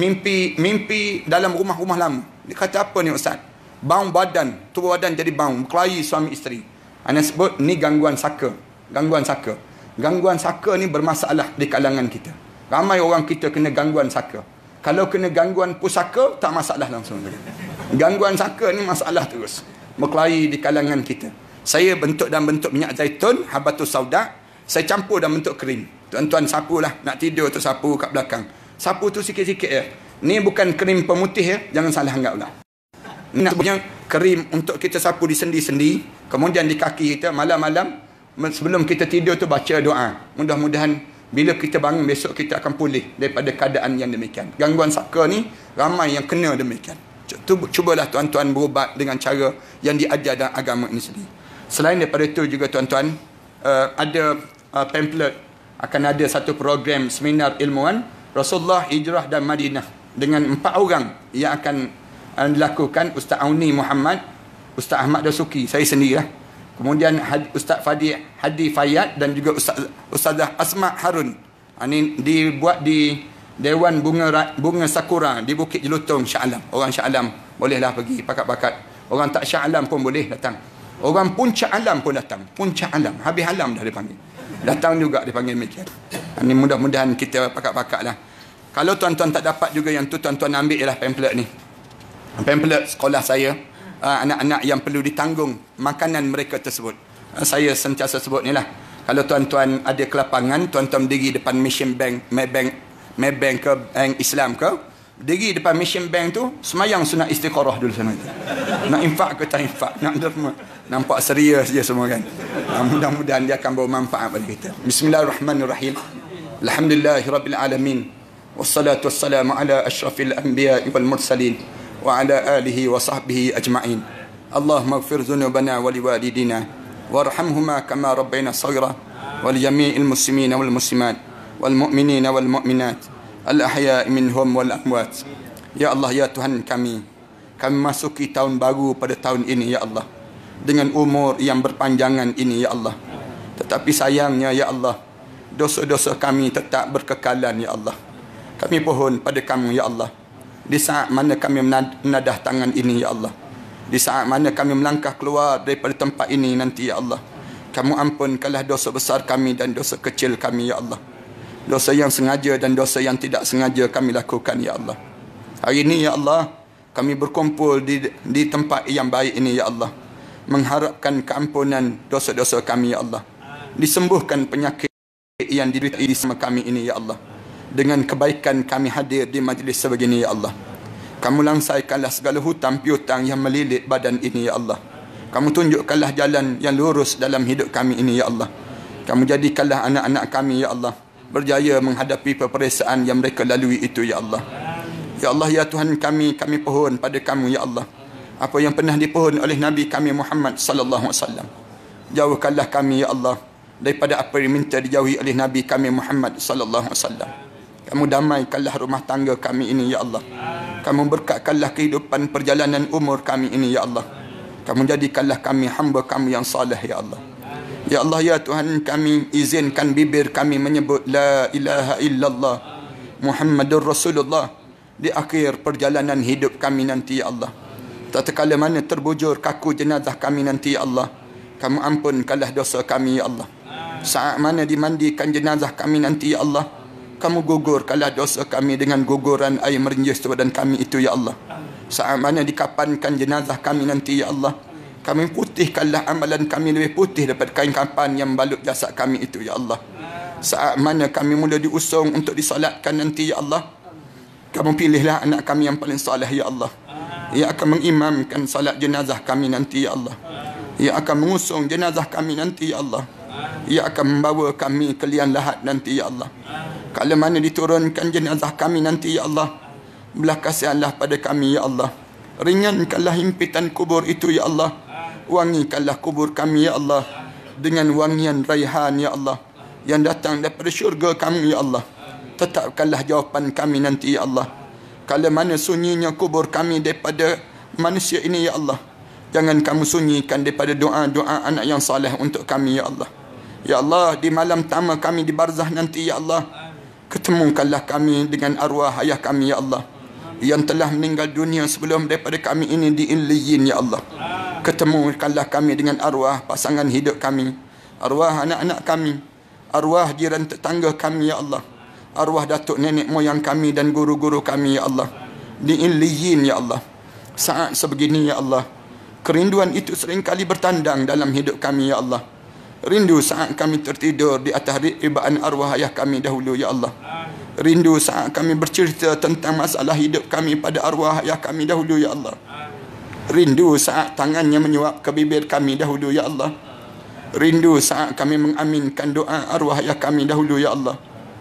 mimpi dalam rumah-rumah lama. Dia kata apa ni Ustaz? Bau badan, tubuh badan jadi bau, berkelahi suami isteri. Ana sebut ni gangguan saka. Gangguan saka. Gangguan saka ni bermasalah di kalangan kita. Ramai orang kita kena gangguan saka. Kalau kena gangguan pusaka, tak masalah langsung. Gangguan saka ni masalah terus. Berkelahi di kalangan kita. Saya bentuk dalam bentuk minyak zaitun, habatus sauda. Saya campur dalam bentuk krim. Tuan-tuan sapu lah. Nak tidur tu sapu kat belakang. Sapu tu sikit-sikit ya. Ni bukan krim pemutih ya. Jangan salah anggap lah. Ni nak punya krim untuk kita sapu di sendi-sendi. Kemudian di kaki kita malam-malam. Sebelum kita tidur tu baca doa. Mudah-mudahan bila kita bangun besok kita akan pulih daripada keadaan yang demikian. Gangguan saka ni ramai yang kena demikian. Cubalah tuan-tuan berubat dengan cara yang diajar dalam agama ini sendiri. Selain daripada itu juga tuan-tuan, ada pamphlet, akan ada satu program seminar ilmuwan Rasulullah Hijrah dan Madinah dengan 4 orang yang akan dilakukan. Ustaz Auni Muhammad, Ustaz Ahmad Dasuki, saya sendirilah. Kemudian Ustaz Hadi Fayyad dan juga Ustazah Asma Harun. Ini dibuat di Dewan Bunga Sakura di Bukit Jelutong, Shah Alam. Orang Shah Alam bolehlah pergi pakat-pakat. Orang tak Shah Alam pun boleh datang. Orang Puncak Alam pun datang. Puncak Alam. Habis alam dah dipanggil. Datang juga dipanggil demikian. Ini mudah-mudahan kita pakat-pakat lah. Kalau tuan-tuan tak dapat juga yang tu, tuan-tuan ambil lah pamphlet ni. Pamphlet sekolah saya. Anak-anak yang perlu ditanggung makanan mereka tersebut. Saya sentiasa sebut ni lah. Kalau tuan-tuan ada kelapangan, tuan-tuan berdiri depan Mission Bank, Maybank ke Bank Islam ke, berdiri depan Mission Bank tu, semayang sunat istiqarah dulu sana. Nak infak ke tak infak, nak derma. Nampak serius je semua kan. Mudah-mudahan dia akan bawa manfaat bagi kita. Bismillahirrahmanirrahim. Alhamdulillahirabbil alamin. Wassalatu wassalamu ala asyrafil anbiya'i wal mursalin wa ala alihi wa sahbihi ajma'in. Allahumma ighfir dhunubana wa liwalidina warhamhuma kama rabbayna shaghira wa li jami'il muslimina wal muslimat wal mu'minina wal mu'minat al ahya'i minhum wal amwat. Ya Allah, ya Tuhan kami masuki tahun baru pada tahun ini ya Allah, dengan umur yang berpanjangan ini ya Allah. Tetapi sayangnya ya Allah, dosa-dosa kami tetap berkekalan ya Allah. Kami pohon pada kamu ya Allah, di saat mana kami menadah tangan ini ya Allah, di saat mana kami melangkah keluar daripada tempat ini nanti ya Allah, kamu ampunkanlah dosa besar kami dan dosa kecil kami ya Allah. Dosa yang sengaja dan dosa yang tidak sengaja kami lakukan ya Allah. Hari ini ya Allah, kami berkumpul di tempat yang baik ini ya Allah, mengharapkan keampunan dosa-dosa kami ya Allah. Disembuhkan penyakit yang diderita sama kami ini ya Allah. Dengan kebaikan kami hadir di majlis sebegini ya Allah. Kamu langsaikanlah segala hutang piutang yang melilit badan ini ya Allah. Kamu tunjukkanlah jalan yang lurus dalam hidup kami ini ya Allah. Kamu jadikanlah anak-anak kami ya Allah berjaya menghadapi peperiksaan yang mereka lalui itu ya Allah. Ya Allah ya Tuhan kami pohon pada kamu ya Allah. Apa yang pernah dipohon oleh Nabi kami Muhammad sallallahu alaihi wasallam, jauhkanlah kami ya Allah daripada apa yang minta dijauhi oleh Nabi kami Muhammad sallallahu alaihi wasallam. Kamu damaikanlah rumah tangga kami ini, ya Allah. Kamu berkatkanlah kehidupan perjalanan umur kami ini, ya Allah. Kamu jadikanlah kami hamba kamu yang saleh, ya Allah. Ya Allah, ya Tuhan kami, izinkan bibir kami menyebut La ilaha illallah Muhammadur Rasulullah di akhir perjalanan hidup kami nanti, ya Allah. Tatkala mana terbujur kaku jenazah kami nanti, ya Allah, kamu ampunkanlah dosa kami, ya Allah. Saat mana dimandikan jenazah kami nanti, ya Allah, kamu gugurkanlah dosa kami dengan guguran air merinjis badan kami itu, ya Allah. Saat mana dikapankan jenazah kami nanti, ya Allah, kami putihkanlah amalan kami lebih putih daripada kain kapan yang balut jasad kami itu, ya Allah. Saat mana kami mula diusung untuk disolatkan nanti, ya Allah, kamu pilihlah anak kami yang paling soleh, ya Allah. Ia akan mengimamkan salat jenazah kami nanti, ya Allah. Ia akan mengusung jenazah kami nanti, ya Allah. Ia akan membawa kami ke liang lahat nanti, ya Allah. Kalau mana diturunkan jenazah kami nanti, ya Allah, belah kasihanlah pada kami, ya Allah. Ringankanlah himpitan kubur itu, ya Allah. Wangikanlah kubur kami, ya Allah, dengan wangian raihan, ya Allah, yang datang daripada syurga kami, ya Allah. Tetapkanlah jawapan kami nanti, ya Allah. Kalau mana sunyinya kubur kami daripada manusia ini, ya Allah, jangan kamu sunyikan daripada doa-doa anak yang saleh untuk kami, ya Allah. Ya Allah, di malam pertama kami di barzah nanti, ya Allah, ketemukanlah kami dengan arwah ayah kami, ya Allah, yang telah meninggal dunia sebelum daripada kami ini di Illiyin, ya Allah. Ketemukanlah kami dengan arwah pasangan hidup kami, arwah anak-anak kami, arwah jiran tetangga kami, ya Allah, arwah datuk nenek moyang kami dan guru-guru kami, ya Allah, di Illiyin, ya Allah. Saat sebegini, ya Allah, kerinduan itu seringkali bertandang dalam hidup kami, ya Allah. Rindu saat kami tertidur di atas ribaan arwah ayah kami dahulu, ya Allah. Rindu saat kami bercerita tentang masalah hidup kami pada arwah ayah kami dahulu, ya Allah. Rindu saat tangannya menyuap ke bibir kami dahulu, ya Allah. Rindu saat kami mengaminkan doa arwah ayah kami dahulu, ya Allah.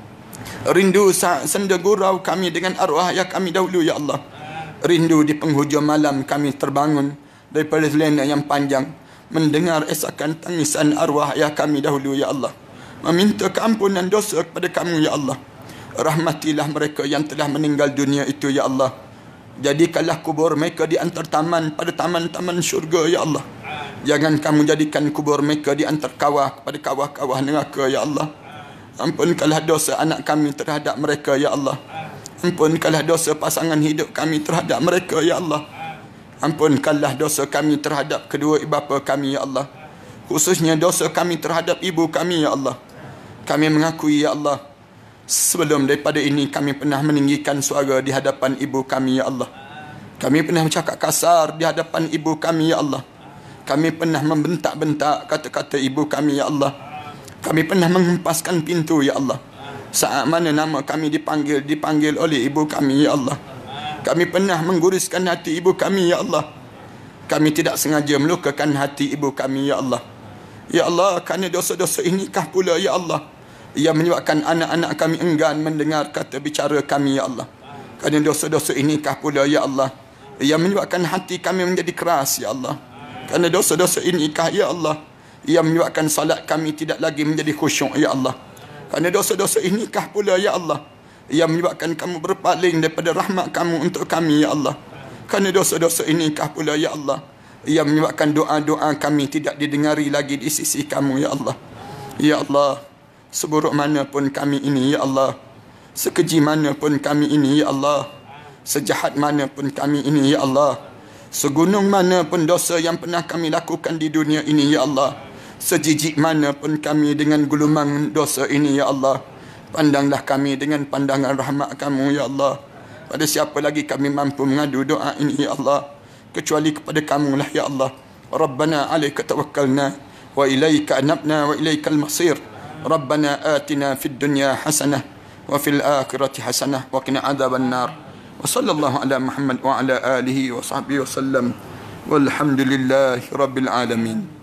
Rindu saat senda gurau kami dengan arwah ayah kami dahulu, ya Allah. Rindu di penghujung malam kami terbangun daripada selena yang panjang, mendengar esakan tangisan arwah ayah kami dahulu, ya Allah. Meminta keampunan dosa kepada kamu, ya Allah. Rahmatilah mereka yang telah meninggal dunia itu, ya Allah. Jadikanlah kubur mereka di antara taman pada taman-taman syurga, ya Allah. Jangan kamu jadikan kubur mereka di antara kawah pada kawah-kawah neraka, ya Allah. Ampunkanlah dosa anak kami terhadap mereka, ya Allah. Ampunkanlah dosa pasangan hidup kami terhadap mereka, ya Allah. Ampunkanlah dosa kami terhadap kedua bapa kami, ya Allah. Khususnya dosa kami terhadap ibu kami, ya Allah. Kami mengakui, ya Allah, sebelum daripada ini kami pernah meninggikan suara di hadapan ibu kami, ya Allah. Kami pernah bercakap kasar di hadapan ibu kami, ya Allah. Kami pernah membentak-bentak kata-kata ibu kami, ya Allah. Kami pernah menghempaskan pintu, ya Allah. Saat mana nama kami dipanggil oleh ibu kami, ya Allah. Kami pernah mengguriskan hati ibu kami, ya Allah. Kami tidak sengaja melukakan hati ibu kami, ya Allah. Ya Allah, kerana dosa-dosa inikah pula, ya Allah, ia menyebabkan anak-anak kami enggan mendengar kata bicara kami, ya Allah. Kerana dosa-dosa inikah pula, ya Allah, ia menyebabkan hati kami menjadi keras, ya Allah. Kerana dosa-dosa inikah, ya Allah, ia menyebabkan salat kami tidak lagi menjadi khusyuk, ya Allah. Kerana dosa-dosa inikah pula, ya Allah, ia menyebabkan kamu berpaling daripada rahmat kamu untuk kami, ya Allah. Kerana dosa-dosa inikah pula, ya Allah, ia menyebabkan doa-doa kami tidak didengari lagi di sisi kamu, ya Allah. Ya Allah, seburuk mana pun kami ini, ya Allah, sekeji mana pun kami ini, ya Allah, sejahat mana pun kami ini, ya Allah, segunung mana pun dosa yang pernah kami lakukan di dunia ini, ya Allah, sejijik mana pun kami dengan gulumang dosa ini, ya Allah, pandanglah kami dengan pandangan rahmat kamu, ya Allah. Pada siapa lagi kami mampu mengadu doa ini, ya Allah, kecuali kepada kamu lah, ya Allah. Rabbana alaika tawakkalna wa ilaika anabna wa ilaikal masir. Rabbana atina fid dunya hasanah wa fil akhirati hasanah wa qina adzaban nar. Wa sallallahu ala Muhammad wa ala alihi wa sahbihi wa sallam. Walhamdulillahi rabbil alamin.